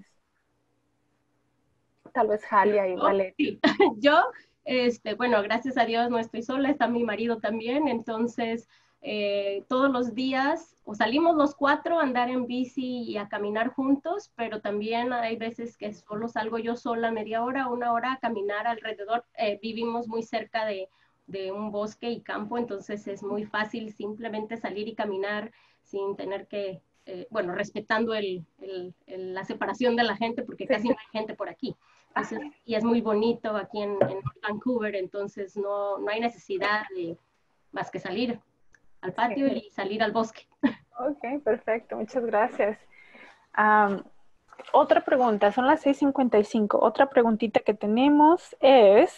Tal vez Jalia y Valeria. Sí. Yo, bueno, gracias a Dios no estoy sola, está mi marido también, entonces todos los días o salimos los 4 a andar en bici y a caminar juntos, pero también hay veces que solo salgo yo sola media hora, 1 hora a caminar alrededor. Vivimos muy cerca de un bosque y campo, entonces es muy fácil simplemente salir y caminar sin tener que, bueno, respetando la separación de la gente, porque casi no hay gente por aquí. Entonces, y es muy bonito aquí en Vancouver, entonces no hay necesidad de más que salir al patio y salir al bosque. Ok, perfecto, muchas gracias. Otra pregunta, son las 6:55. Otra preguntita que tenemos es,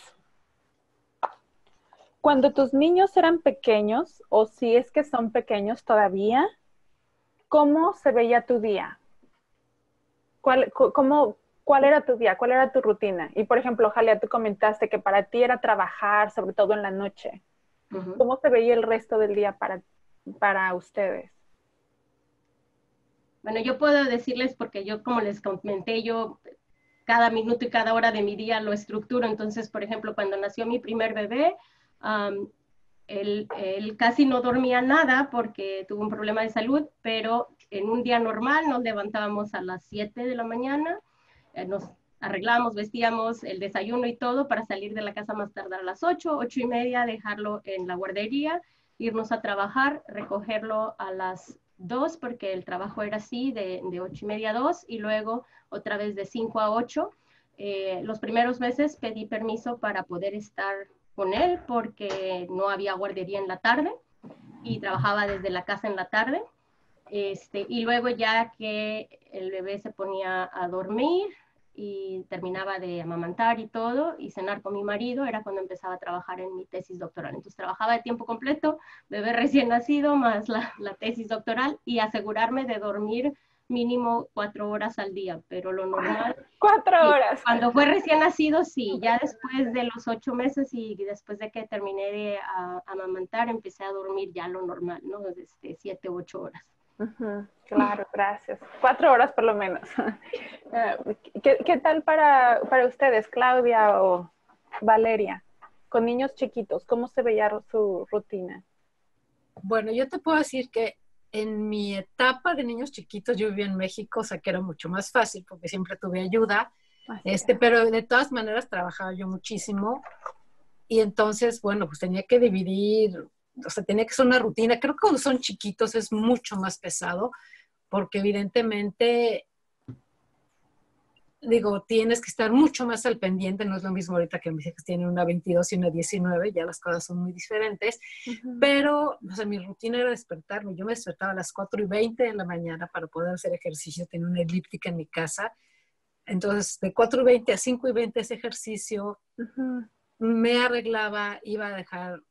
cuando tus niños eran pequeños, o si es que son pequeños todavía, ¿cómo se veía tu día? ¿Cuál era tu día? ¿Cuál era tu rutina? Y por ejemplo, Jalia, tú comentaste que para ti era trabajar, sobre todo en la noche. ¿Cómo se veía el resto del día para ustedes? Bueno, yo puedo decirles, porque yo, como les comenté, yo cada minuto y cada hora de mi día lo estructuro. Entonces, por ejemplo, cuando nació mi primer bebé, él casi no dormía nada porque tuvo un problema de salud, pero en un día normal nos levantábamos a las 7 de la mañana, nos arreglábamos, vestíamos el desayuno y todo para salir de la casa más tardar a las 8, 8:30, dejarlo en la guardería, irnos a trabajar, recogerlo a las 2, porque el trabajo era así, de 8:30 a 2, y luego otra vez de 5 a 8. Los primeros meses pedí permiso para poder estar con él porque no había guardería en la tarde y trabajaba desde la casa en la tarde. Y luego ya que el bebé se ponía a dormir y terminaba de amamantar y todo, y cenar con mi marido, era cuando empezaba a trabajar en mi tesis doctoral. Entonces trabajaba de tiempo completo, bebé recién nacido, más la tesis doctoral, y asegurarme de dormir mínimo 4 horas al día, pero lo normal... 4 horas. Cuando fue recién nacido, sí, ya después de los 8 meses y después de que terminé de amamantar, empecé a dormir ya lo normal, ¿no? 7 u 8 horas. Claro, gracias. 4 horas por lo menos. ¿Qué tal para ustedes, Claudia o Valeria? Con niños chiquitos, ¿cómo se veía su rutina? Bueno, yo te puedo decir que en mi etapa de niños chiquitos, yo vivía en México, o sea que era mucho más fácil porque siempre tuve ayuda, pero de todas maneras trabajaba yo muchísimo y entonces, bueno, pues tenía que dividir, o sea, tenía que ser una rutina. Creo que cuando son chiquitos es mucho más pesado porque evidentemente, digo, tienes que estar mucho más al pendiente. No es lo mismo ahorita que mis hijas tienen una 22 y una 19, ya las cosas son muy diferentes. Pero, o sea, mi rutina era despertarme. Yo me despertaba a las 4:20 de la mañana para poder hacer ejercicio. Tenía una elíptica en mi casa. Entonces, de 4:20 a 5:20 ese ejercicio, me arreglaba, iba a dejar,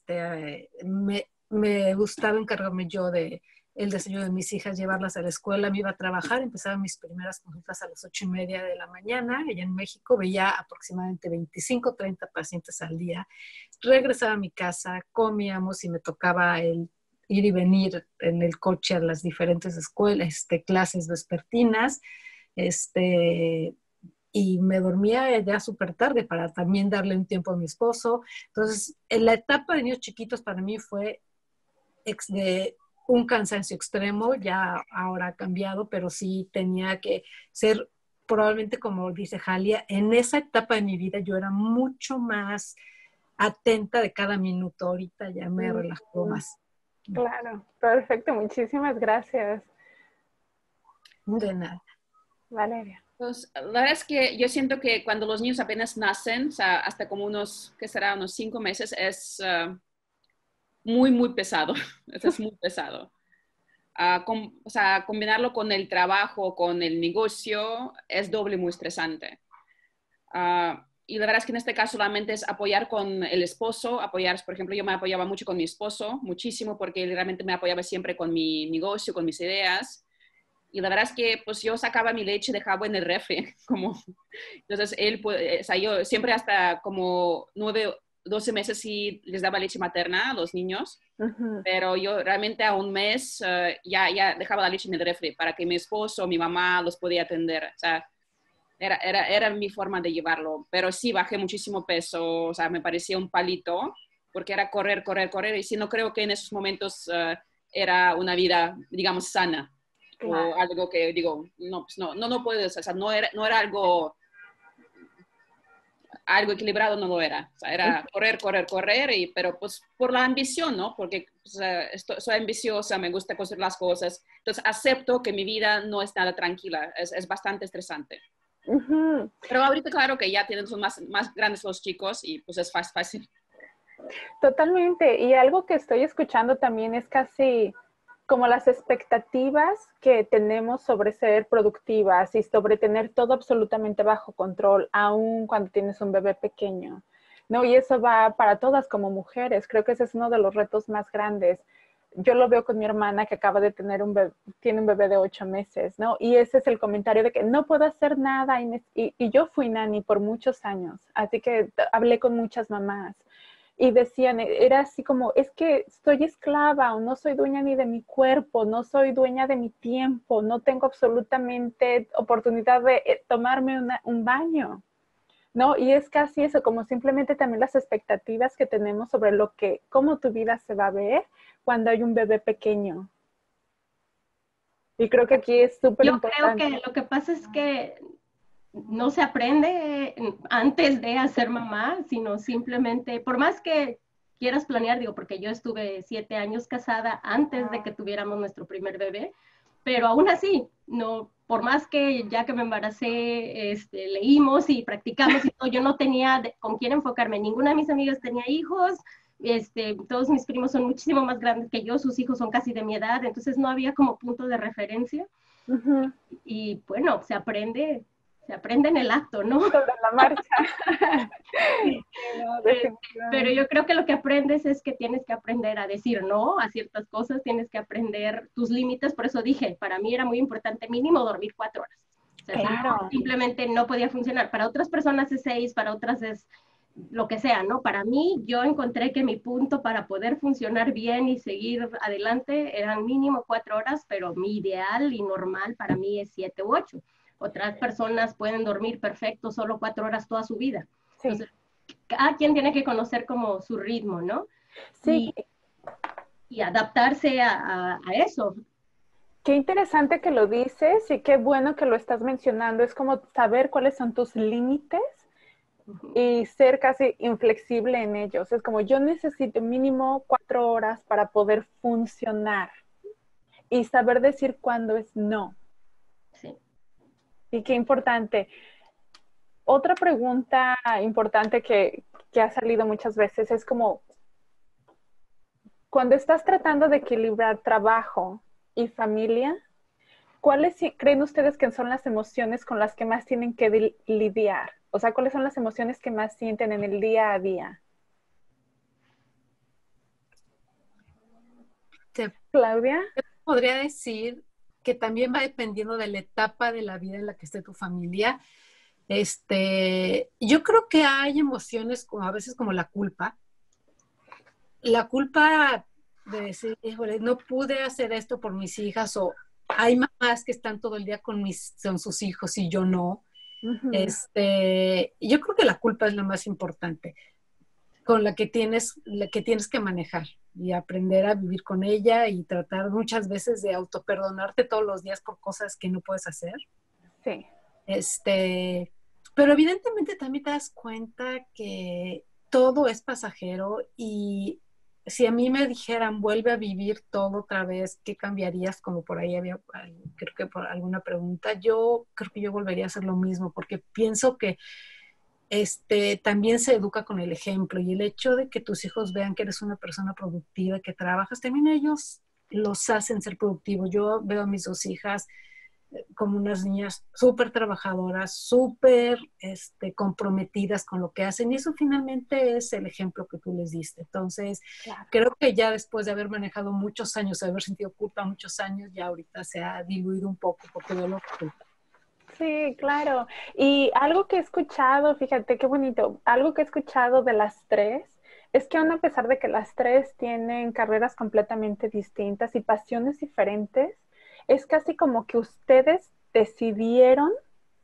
me gustaba encargarme yo de el desayuno de mis hijas, llevarlas a la escuela, me iba a trabajar, empezaba mis primeras consultas a las 8:30 de la mañana, allá en México, veía aproximadamente 25, 30 pacientes al día, regresaba a mi casa, comíamos y me tocaba el ir y venir en el coche a las diferentes escuelas, clases vespertinas, y me dormía ya súper tarde para también darle un tiempo a mi esposo. Entonces, en la etapa de niños chiquitos para mí fue de un cansancio extremo, ya ahora ha cambiado, pero sí tenía que ser, probablemente como dice Jalia, en esa etapa de mi vida yo era mucho más atenta de cada minuto. Ahorita ya me relajó más. Claro, perfecto, muchísimas gracias. De nada. Valeria. Pues, la verdad es que yo siento que cuando los niños apenas nacen, o sea, hasta como unos 5 meses, es muy, muy pesado. Es muy pesado. O sea, combinarlo con el trabajo, con el negocio, es doble muy estresante. Y la verdad es que en este caso solamente es apoyar con el esposo, por ejemplo, yo me apoyaba mucho con mi esposo, muchísimo, porque él realmente me apoyaba siempre con mi negocio, con mis ideas. Y la verdad es que pues yo sacaba mi leche y dejaba en el refri. Entonces él, o sea, yo siempre hasta como 9, 12 meses sí les daba leche materna a los niños, pero yo realmente a un mes ya dejaba la leche en el refri para que mi esposo, mi mamá los podía atender. O sea, era mi forma de llevarlo, pero sí bajé muchísimo peso, o sea, me parecía un palito, porque era correr, correr, correr, y sí, no creo que en esos momentos era una vida, digamos, sana. O algo que digo, no, pues no puedes, o sea, no era algo equilibrado, no lo era. O sea, era correr, correr, correr, pero pues por la ambición, ¿no? Porque soy ambiciosa, me gusta construir las cosas. Entonces acepto que mi vida no es nada tranquila, es bastante estresante. Pero ahorita claro que ya son más grandes los chicos y pues es fácil. Totalmente. Y algo que estoy escuchando también es casi como las expectativas que tenemos sobre ser productivas y sobre tener todo absolutamente bajo control, aun cuando tienes un bebé pequeño, ¿no? Y eso va para todas como mujeres. Creo que ese es uno de los retos más grandes. Yo lo veo con mi hermana que acaba de tener tiene un bebé de 8 meses, ¿no? Y ese es el comentario de que no puedo hacer nada. Y yo fui nani por muchos años, así que hablé con muchas mamás. y decían, era así como, es que soy esclava o no soy dueña ni de mi cuerpo, no soy dueña de mi tiempo, no tengo absolutamente oportunidad de tomarme un baño, ¿no? Y es casi eso, como simplemente también las expectativas que tenemos sobre cómo tu vida se va a ver cuando hay un bebé pequeño. Y creo que aquí es súper importante. Yo creo que lo que pasa es que no se aprende antes de hacer mamá, sino simplemente, por más que quieras planear, digo, porque yo estuve 7 años casada antes de que tuviéramos nuestro primer bebé, pero aún así, no, por más que ya que me embaracé, leímos y practicamos y todo, yo no tenía con quién enfocarme. Ninguna de mis amigas tenía hijos, todos mis primos son muchísimo más grandes que yo, sus hijos son casi de mi edad, entonces no había como punto de referencia. Uh-huh. Y bueno, se aprende en el acto, ¿no? Sobre la marcha. Sí, no, pero yo creo que lo que aprendes es que tienes que aprender a decir no a ciertas cosas, tienes que aprender tus límites, por eso dije, para mí era muy importante mínimo dormir 4 horas. O sea, claro. Simplemente no podía funcionar. Para otras personas es 6, para otras es lo que sea, ¿no? Para mí, yo encontré que mi punto para poder funcionar bien y seguir adelante eran mínimo 4 horas, pero mi ideal y normal para mí es 7 u 8. Otras personas pueden dormir perfecto solo 4 horas toda su vida. Sí. Entonces, cada quien tiene que conocer como su ritmo, ¿no? Sí. Y adaptarse a eso. Qué interesante que lo dices y qué bueno que lo estás mencionando. Es como saber cuáles son tus límites y ser casi inflexible en ellos. Es como yo necesito mínimo 4 horas para poder funcionar y saber decir cuándo es no. Sí. Y qué importante. Otra pregunta importante que ha salido muchas veces es como, cuando estás tratando de equilibrar trabajo y familia, ¿cuáles creen ustedes que son las emociones con las que más tienen que lidiar? O sea, ¿cuáles son las emociones que más sienten en el día a día? Claudia. Te podría decir que también va dependiendo de la etapa de la vida en la que esté tu familia. Yo creo que hay emociones como a veces como la culpa. La culpa de decir, híjole, no pude hacer esto por mis hijas, o hay mamás que están todo el día con sus hijos y yo no. Uh-huh. Yo creo que la culpa es lo más importante, con la que tienes que manejar y aprender a vivir con ella y tratar muchas veces de autoperdonarte todos los días por cosas que no puedes hacer. Sí. Pero evidentemente también te das cuenta que todo es pasajero, y si a mí me dijeran vuelve a vivir todo otra vez, ¿qué cambiarías? Como por ahí había, creo que por alguna pregunta, yo creo que yo volvería a hacer lo mismo, porque pienso que también se educa con el ejemplo, y el hecho de que tus hijos vean que eres una persona productiva, que trabajas, también ellos los hacen ser productivos. Yo veo a mis 2 hijas como unas niñas súper trabajadoras, súper comprometidas con lo que hacen, y eso finalmente es el ejemplo que tú les diste. Entonces, claro, creo que ya después de haber manejado muchos años, de haber sentido culpa muchos años, ya ahorita se ha diluido un poco porque veo lo que... Sí, claro. Y algo que he escuchado, fíjate qué bonito, algo que he escuchado de las 3 es que aún a pesar de que las 3 tienen carreras completamente distintas y pasiones diferentes, es casi como que ustedes decidieron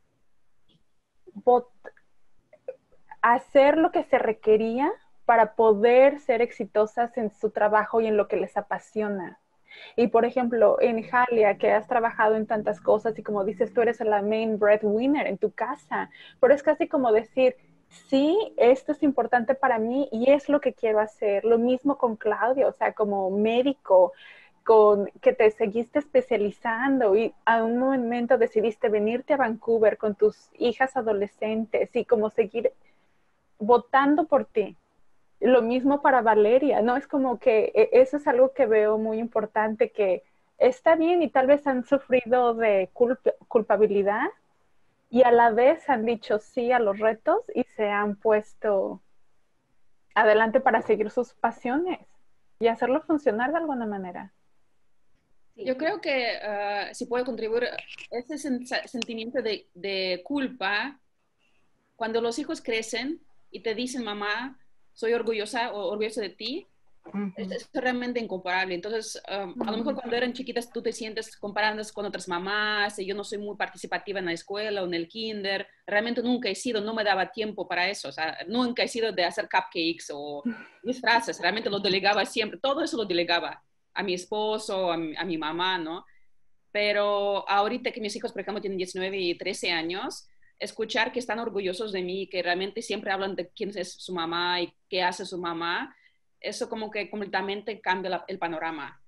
hacer lo que se requería para poder ser exitosas en su trabajo y en lo que les apasiona. Y por ejemplo, en Halia, que has trabajado en tantas cosas y como dices, tú eres la main breadwinner en tu casa, pero es casi como decir, sí, esto es importante para mí y es lo que quiero hacer. Lo mismo con Claudia, o sea, como médico, con que te seguiste especializando y a un momento decidiste venirte a Vancouver con tus hijas adolescentes y como seguir votando por ti. Lo mismo para Valeria, ¿no? Es como que eso es algo que veo muy importante, que está bien y tal vez han sufrido de culpabilidad y a la vez han dicho sí a los retos y se han puesto adelante para seguir sus pasiones y hacerlo funcionar de alguna manera. Yo creo que si puede contribuir ese sentimiento de culpa, cuando los hijos crecen y te dicen, mamá, soy orgullosa o orgullosa de ti, es realmente incomparable. Entonces, a lo mejor cuando eran chiquitas tú te sientes comparándolas con otras mamás, y yo no soy muy participativa en la escuela o en el kinder. Realmente nunca he sido, no me daba tiempo para eso. O sea, nunca he sido de hacer cupcakes o disfraces. Realmente lo delegaba siempre. Todo eso lo delegaba a mi esposo, a mi mamá, ¿no? Pero ahorita que mis hijos, por ejemplo, tienen 19 y 13 años, escuchar que están orgullosos de mí, que realmente siempre hablan de quién es su mamá y qué hace su mamá, eso como que completamente cambia el panorama.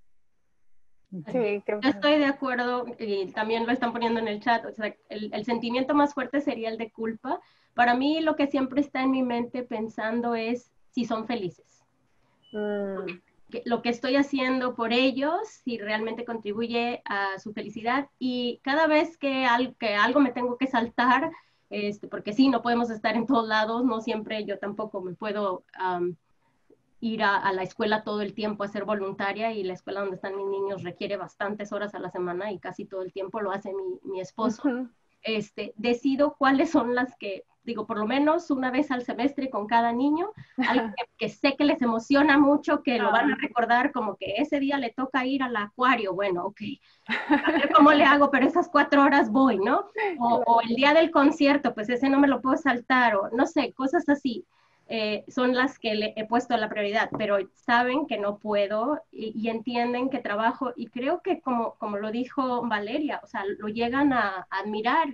Sí, Yo estoy de acuerdo, y también lo están poniendo en el chat, o sea, el sentimiento más fuerte sería el de culpa. Para mí lo que siempre está en mi mente pensando es si son felices. Lo que estoy haciendo por ellos, si realmente contribuye a su felicidad, y cada vez que algo me tengo que saltar, porque sí, no podemos estar en todos lados, no siempre yo tampoco me puedo ir a la escuela todo el tiempo a ser voluntaria, y la escuela donde están mis niños requiere bastantes horas a la semana y casi todo el tiempo lo hace mi esposo. Decido cuáles son las que, digo, por lo menos una vez al semestre con cada niño, algo que sé que les emociona mucho, que lo van a recordar, como que ese día le toca ir al acuario, bueno, ok, a ver cómo le hago, pero esas 4 horas voy, ¿no? O el día del concierto, pues ese no me lo puedo saltar, o no sé, cosas así. Son las que le he puesto la prioridad, pero saben que no puedo y entienden que trabajo, y creo que como lo dijo Valeria, o sea, lo llegan a admirar,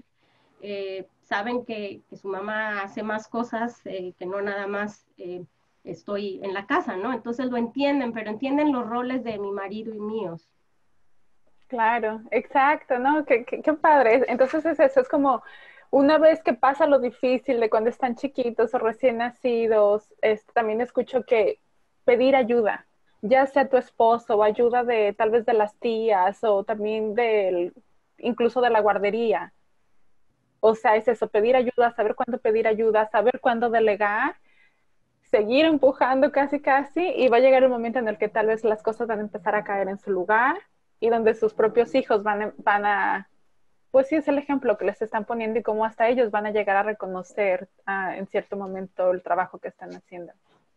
saben que su mamá hace más cosas, que no nada más estoy en la casa, ¿no? Entonces lo entienden, pero entienden los roles de mi marido y míos. Claro, exacto, ¿no? Qué padre. Entonces es eso, es como una vez que pasa lo difícil de cuando están chiquitos o recién nacidos, también escucho que pedir ayuda, ya sea tu esposo o ayuda de tal vez de las tías o también incluso de la guardería. O sea, es eso, pedir ayuda, saber cuándo pedir ayuda, saber cuándo delegar, seguir empujando casi casi, y va a llegar el momento en el que tal vez las cosas van a empezar a caer en su lugar y donde sus propios hijos van a pues sí es el ejemplo que les están poniendo y cómo hasta ellos van a llegar a reconocer en cierto momento el trabajo que están haciendo.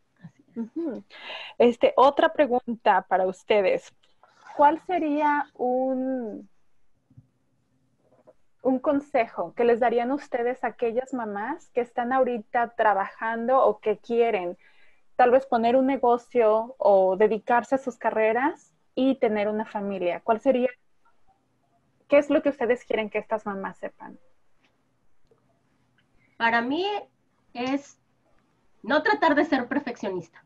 Otra pregunta para ustedes. ¿Cuál sería un consejo que les darían ustedes a aquellas mamás que están ahorita trabajando o que quieren tal vez poner un negocio o dedicarse a sus carreras y tener una familia? ¿Cuál sería? ¿Qué es lo que ustedes quieren que estas mamás sepan? Para mí es no tratar de ser perfeccionista.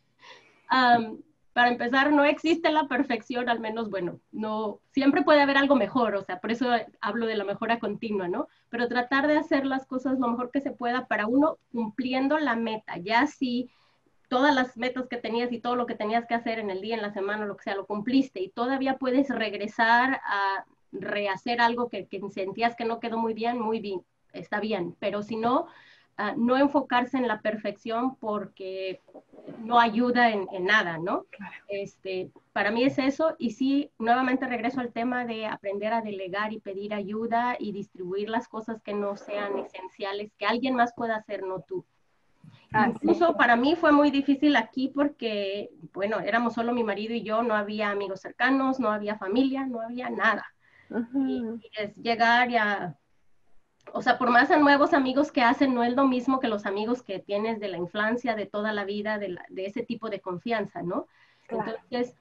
Para empezar, no existe la perfección, al menos, bueno, no, siempre puede haber algo mejor, o sea, por eso hablo de la mejora continua, ¿no? Pero tratar de hacer las cosas lo mejor que se pueda para uno, cumpliendo la meta. Ya si todas las metas que tenías y todo lo que tenías que hacer en el día, en la semana, lo que sea, lo cumpliste, y todavía puedes regresar a rehacer algo que sentías que no quedó muy bien, está bien, pero si no, no enfocarse en la perfección, porque no ayuda en nada, ¿no? Para mí es eso, y sí, nuevamente regreso al tema de aprender a delegar y pedir ayuda y distribuir las cosas que no sean esenciales, que alguien más pueda hacer, no tú. Incluso sí. para mí fue muy difícil aquí porque, bueno, éramos solo mi marido y yo, no había amigos cercanos, no había familia, no había nada. Y es llegar o sea, por más nuevos amigos que hacen, no es lo mismo que los amigos que tienes de la infancia, de toda la vida, de ese tipo de confianza, ¿no? Claro. Entonces,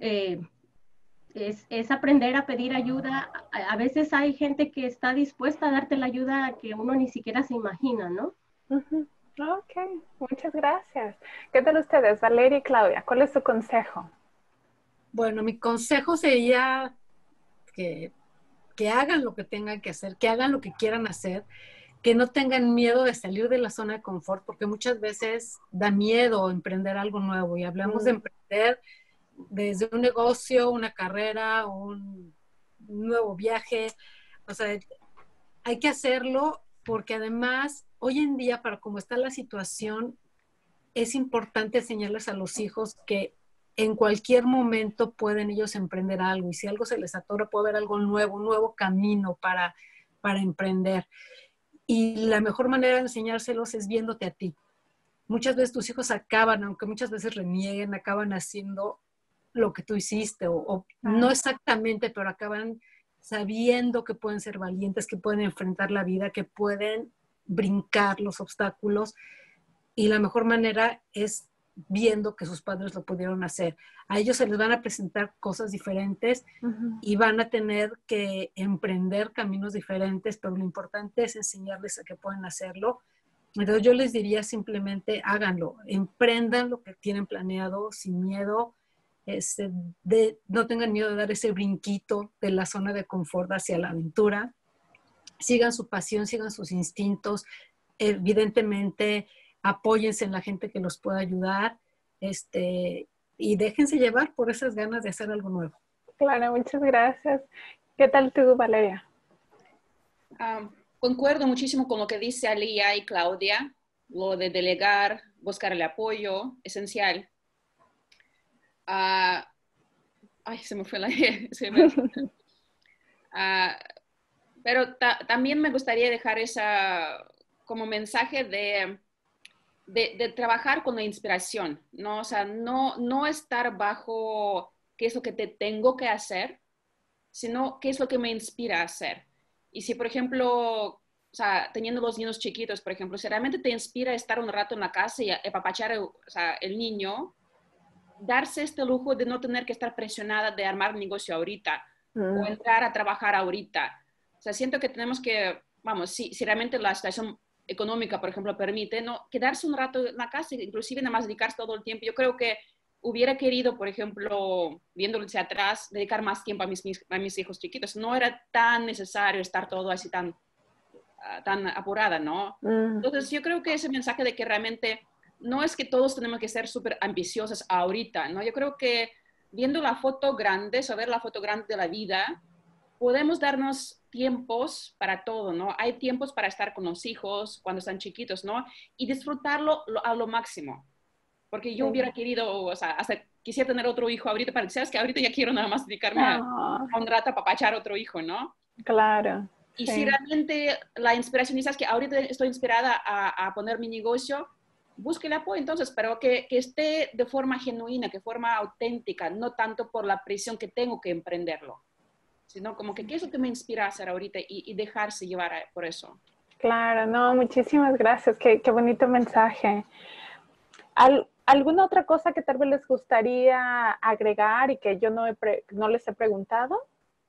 es aprender a pedir ayuda. A veces hay gente que está dispuesta a darte la ayuda que uno ni siquiera se imagina, ¿no? Ok, muchas gracias. ¿Qué tal ustedes, Valeria y Claudia? ¿Cuál es su consejo? Bueno, mi consejo sería que hagan lo que tengan que hacer, que hagan lo que quieran hacer, que no tengan miedo de salir de la zona de confort, porque muchas veces da miedo emprender algo nuevo, y hablamos de emprender desde un negocio, una carrera, un nuevo viaje. O sea, hay que hacerlo, porque además hoy en día, para cómo está la situación, es importante enseñarles a los hijos que en cualquier momento pueden ellos emprender algo, y si algo se les atora, puede haber algo nuevo, un nuevo camino para emprender. Y la mejor manera de enseñárselos es viéndote a ti. muchas veces tus hijos acaban, aunque muchas veces renieguen, acaban haciendo lo que tú hiciste, o no exactamente, pero acaban sabiendo que pueden ser valientes, que pueden enfrentar la vida, que pueden brincar los obstáculos, y la mejor manera es viendo que sus padres lo pudieron hacer. A ellos se les van a presentar cosas diferentes y van a tener que emprender caminos diferentes, pero lo importante es enseñarles a que pueden hacerlo. Entonces yo les diría simplemente háganlo, emprendan lo que tienen planeado sin miedo, no tengan miedo de dar ese brinquito de la zona de confort hacia la aventura, sigan su pasión, sigan sus instintos, evidentemente apóyense en la gente que los pueda ayudar, y déjense llevar por esas ganas de hacer algo nuevo. Claro, muchas gracias. ¿Qué tal tú, Valeria? Concuerdo muchísimo con lo que dice Alía y Claudia, lo de delegar, buscar el apoyo, esencial. Ay, se me fue la idea. Pero también me gustaría dejar esa como mensaje de trabajar con la inspiración, ¿no? O sea, no estar bajo qué es lo que te tengo que hacer, sino qué es lo que me inspira a hacer. Y si, por ejemplo, o sea, teniendo los niños chiquitos, por ejemplo, si realmente te inspira estar un rato en la casa y apapachar el niño, darse este lujo de no tener que estar presionada de armar un negocio ahorita o entrar a trabajar ahorita. O sea, siento que tenemos que, vamos, si realmente la situación económica, por ejemplo, permite, no quedarse un rato en la casa, inclusive nada más dedicarse todo el tiempo. Yo creo que hubiera querido, por ejemplo, viéndolo hacia atrás, dedicar más tiempo a mis hijos chiquitos. No era tan necesario estar todo así tan apurada, ¿no? Entonces, yo creo que ese mensaje de que realmente no es que todos tenemos que ser súper ambiciosos ahorita, ¿no? Yo creo que viendo la foto grande, saber la foto grande de la vida, podemos darnos tiempos para todo, ¿no? Hay tiempos para estar con los hijos cuando están chiquitos, ¿no? Y disfrutarlo a lo máximo. Porque yo hubiera querido, o sea, hasta quisiera tener otro hijo ahorita, para que sabes que ahorita ya quiero nada más dedicarme a un rato a papachar otro hijo, ¿no? Claro. Y si realmente la inspiración, y sabes que ahorita estoy inspirada a poner mi negocio, busque el apoyo entonces, pero que esté de forma genuina, que forma auténtica, no tanto por la presión que tengo que emprenderlo, sino como que qué es lo que me inspira a hacer ahorita y dejarse llevar por eso. Claro, no, muchísimas gracias, qué bonito mensaje. ¿Alguna otra cosa que tal vez les gustaría agregar y que yo no les he preguntado?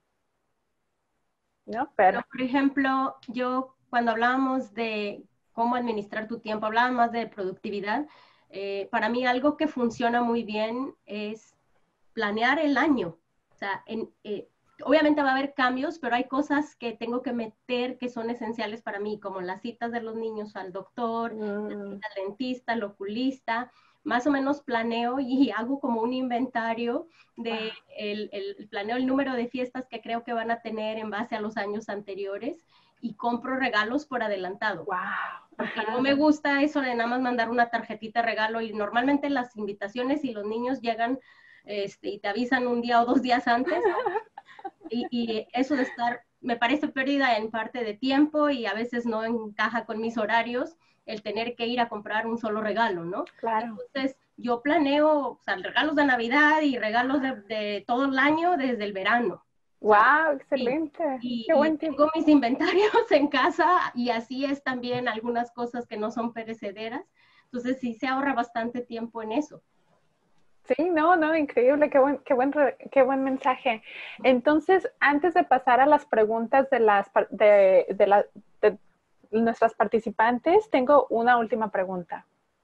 ¿No? Pero por ejemplo, yo cuando hablábamos de cómo administrar tu tiempo, hablaba más de productividad. Para mí algo que funciona muy bien es planear el año. O sea, obviamente va a haber cambios, pero hay cosas que tengo que meter que son esenciales para mí, como las citas de los niños al doctor, al dentista, al oculista. Más o menos planeo y hago como un inventario de planeo el número de fiestas que creo que van a tener en base a los años anteriores y compro regalos por adelantado. Porque no me gusta eso de nada más mandar una tarjetita de regalo, y normalmente las invitaciones y los niños llegan y te avisan un día o 2 días antes, ¿no? Y eso de estar, me parece pérdida en parte de tiempo, y a veces no encaja con mis horarios el tener que ir a comprar un solo regalo, ¿no? Claro. Entonces, yo planeo, o sea, regalos de Navidad y regalos de todo el año desde el verano. ¡Wow! Excelente. Y Qué buen tiempo. tengo mis inventarios en casa, y así es también algunas cosas que no son perecederas. Entonces, sí se ahorra bastante tiempo en eso. Sí, no, increíble, qué buen mensaje. Entonces, antes de pasar a las preguntas de nuestras participantes, tengo una última pregunta.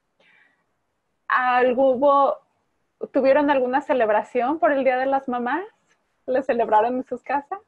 ¿Tuvieron alguna celebración por el Día de las Mamás? ¿Lo celebraron en sus casas?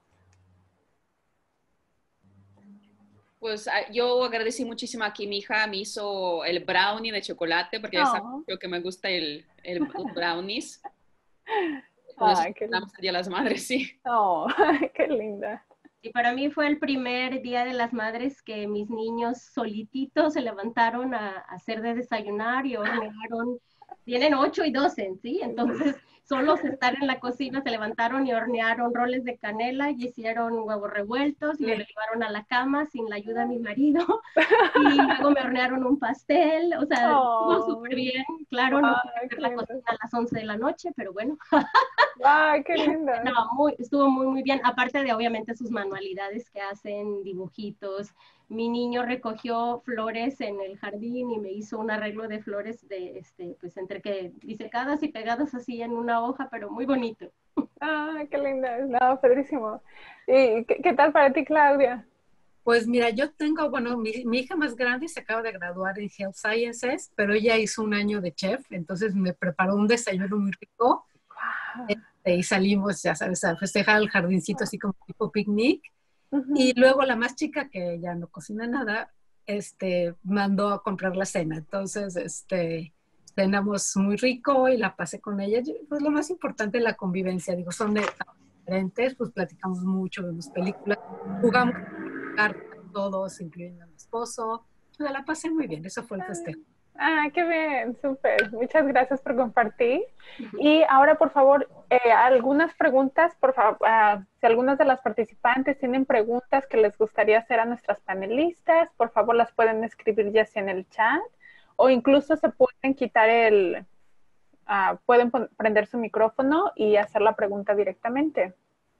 Pues yo agradecí muchísimo a que mi hija me hizo el brownie de chocolate, porque ya saben que me gusta el brownies. Qué lindo. El Día de las Madres, sí. Oh, qué linda. Y para mí fue el primer Día de las Madres que mis niños solititos se levantaron a hacer de desayunar y hornearon tienen 8 y 12, ¿sí? Entonces, solos estar en la cocina, se levantaron y hornearon roles de canela y hicieron huevos revueltos y me lo llevaron a la cama sin la ayuda de mi marido. Y luego me hornearon un pastel, o sea, estuvo súper bien. Claro, no pude hacer la cocina a las 11 de la noche, pero bueno. ¡Ay, qué lindo! No, estuvo muy, muy bien. Aparte de, obviamente, sus manualidades que hacen, dibujitos. Mi niño recogió flores en el jardín y me hizo un arreglo de flores de, pues, entre que disecadas y pegadas así en una hoja, pero muy bonito. ¡Ay, qué lindo! No, padrísimo. ¿Y qué tal para ti, Claudia? Pues mira, yo tengo, bueno, mi hija más grande se acaba de graduar en Health Sciences, pero ella hizo un año de chef, entonces me preparó un desayuno muy rico. Y salimos, ya sabes, a festejar el jardincito así como tipo picnic. Y luego la más chica, que ya no cocina nada, mandó a comprar la cena. Entonces, cenamos muy rico y la pasé con ella. Pues lo más importante es la convivencia. Digo, son de diferentes, pues platicamos mucho, vemos películas, jugamos cartas todos, incluyendo a mi esposo. Pues la pasé muy bien, eso fue el festejo. Qué bien, súper. Muchas gracias por compartir. Y ahora, por favor, algunas preguntas, por favor, si algunas de las participantes tienen preguntas que les gustaría hacer a nuestras panelistas, por favor las pueden escribir ya sea en el chat o incluso se pueden quitar pueden prender su micrófono y hacer la pregunta directamente.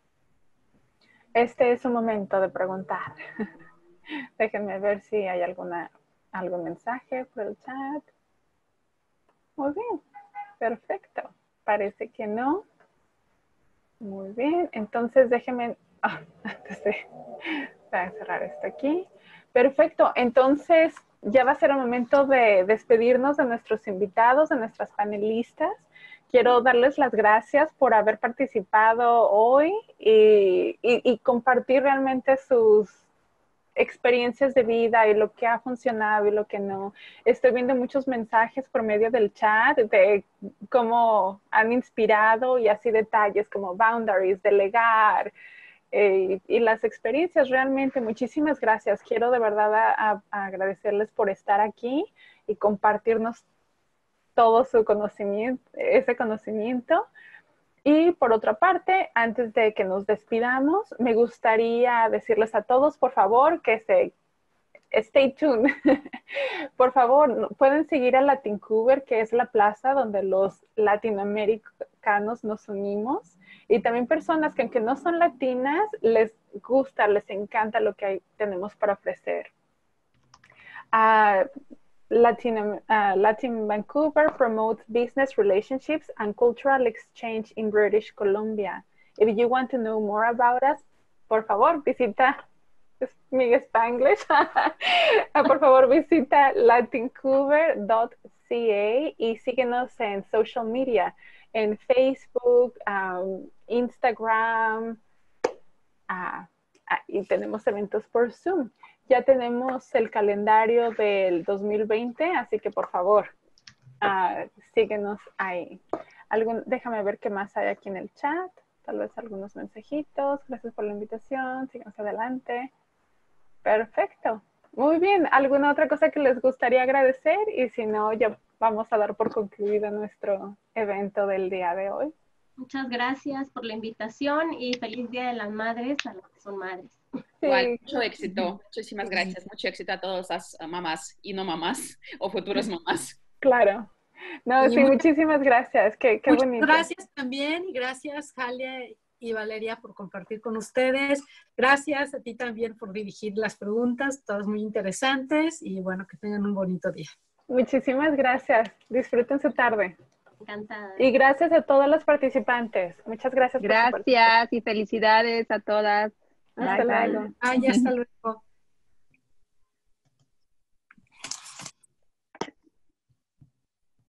Este es un momento de preguntar. Déjenme ver si hay algún mensaje por el chat. Muy bien, perfecto. Parece que no. Muy bien, entonces déjenme, antes de cerrar esto aquí. Perfecto, entonces ya va a ser el momento de despedirnos de nuestros invitados, de nuestras panelistas. Quiero darles las gracias por haber participado hoy y compartir realmente sus experiencias de vida y lo que ha funcionado y lo que no. Estoy viendo muchos mensajes por medio del chat de cómo han inspirado y así detalles como boundaries, delegar y las experiencias realmente. Muchísimas gracias. Quiero de verdad agradecerles por estar aquí y compartirnos todo su conocimiento, ese conocimiento. Y por otra parte, antes de que nos despidamos, me gustaría decirles a todos, por favor, que stay tuned. Por favor, pueden seguir a Latincuber, que es la plaza donde los latinoamericanos nos unimos. Y también personas que aunque no son latinas, les gusta, les encanta lo que tenemos para ofrecer. Latin Vancouver promotes business relationships and cultural exchange in British Columbia. If you want to know more about us, por favor, visita mi Spanglish. Por favor, visita latincuber.ca y síguenos en social media, en Facebook, Instagram, y tenemos eventos por Zoom. Ya tenemos el calendario del 2020, así que por favor, síguenos ahí. Déjame ver qué más hay aquí en el chat. Tal vez algunos mensajitos. Gracias por la invitación. Síganos adelante. Perfecto. Muy bien. ¿Alguna otra cosa que les gustaría agradecer? Y si no, ya vamos a dar por concluido nuestro evento del día de hoy. Muchas gracias por la invitación y feliz Día de las Madres a las que son madres. Sí. Igual, mucho éxito. Muchísimas gracias. Mucho éxito a todas las mamás y no mamás o futuras mamás. Claro. No, sí, muchísimas gracias. Qué bonito. Gracias también y gracias, Jalia y Valeria, por compartir con ustedes. Gracias a ti también por dirigir las preguntas, todas muy interesantes y bueno, que tengan un bonito día. Muchísimas gracias. Disfruten su tarde. Encantada. Y gracias a todas las participantes. Muchas gracias. Gracias y felicidades a todas. Hasta luego. Hasta luego.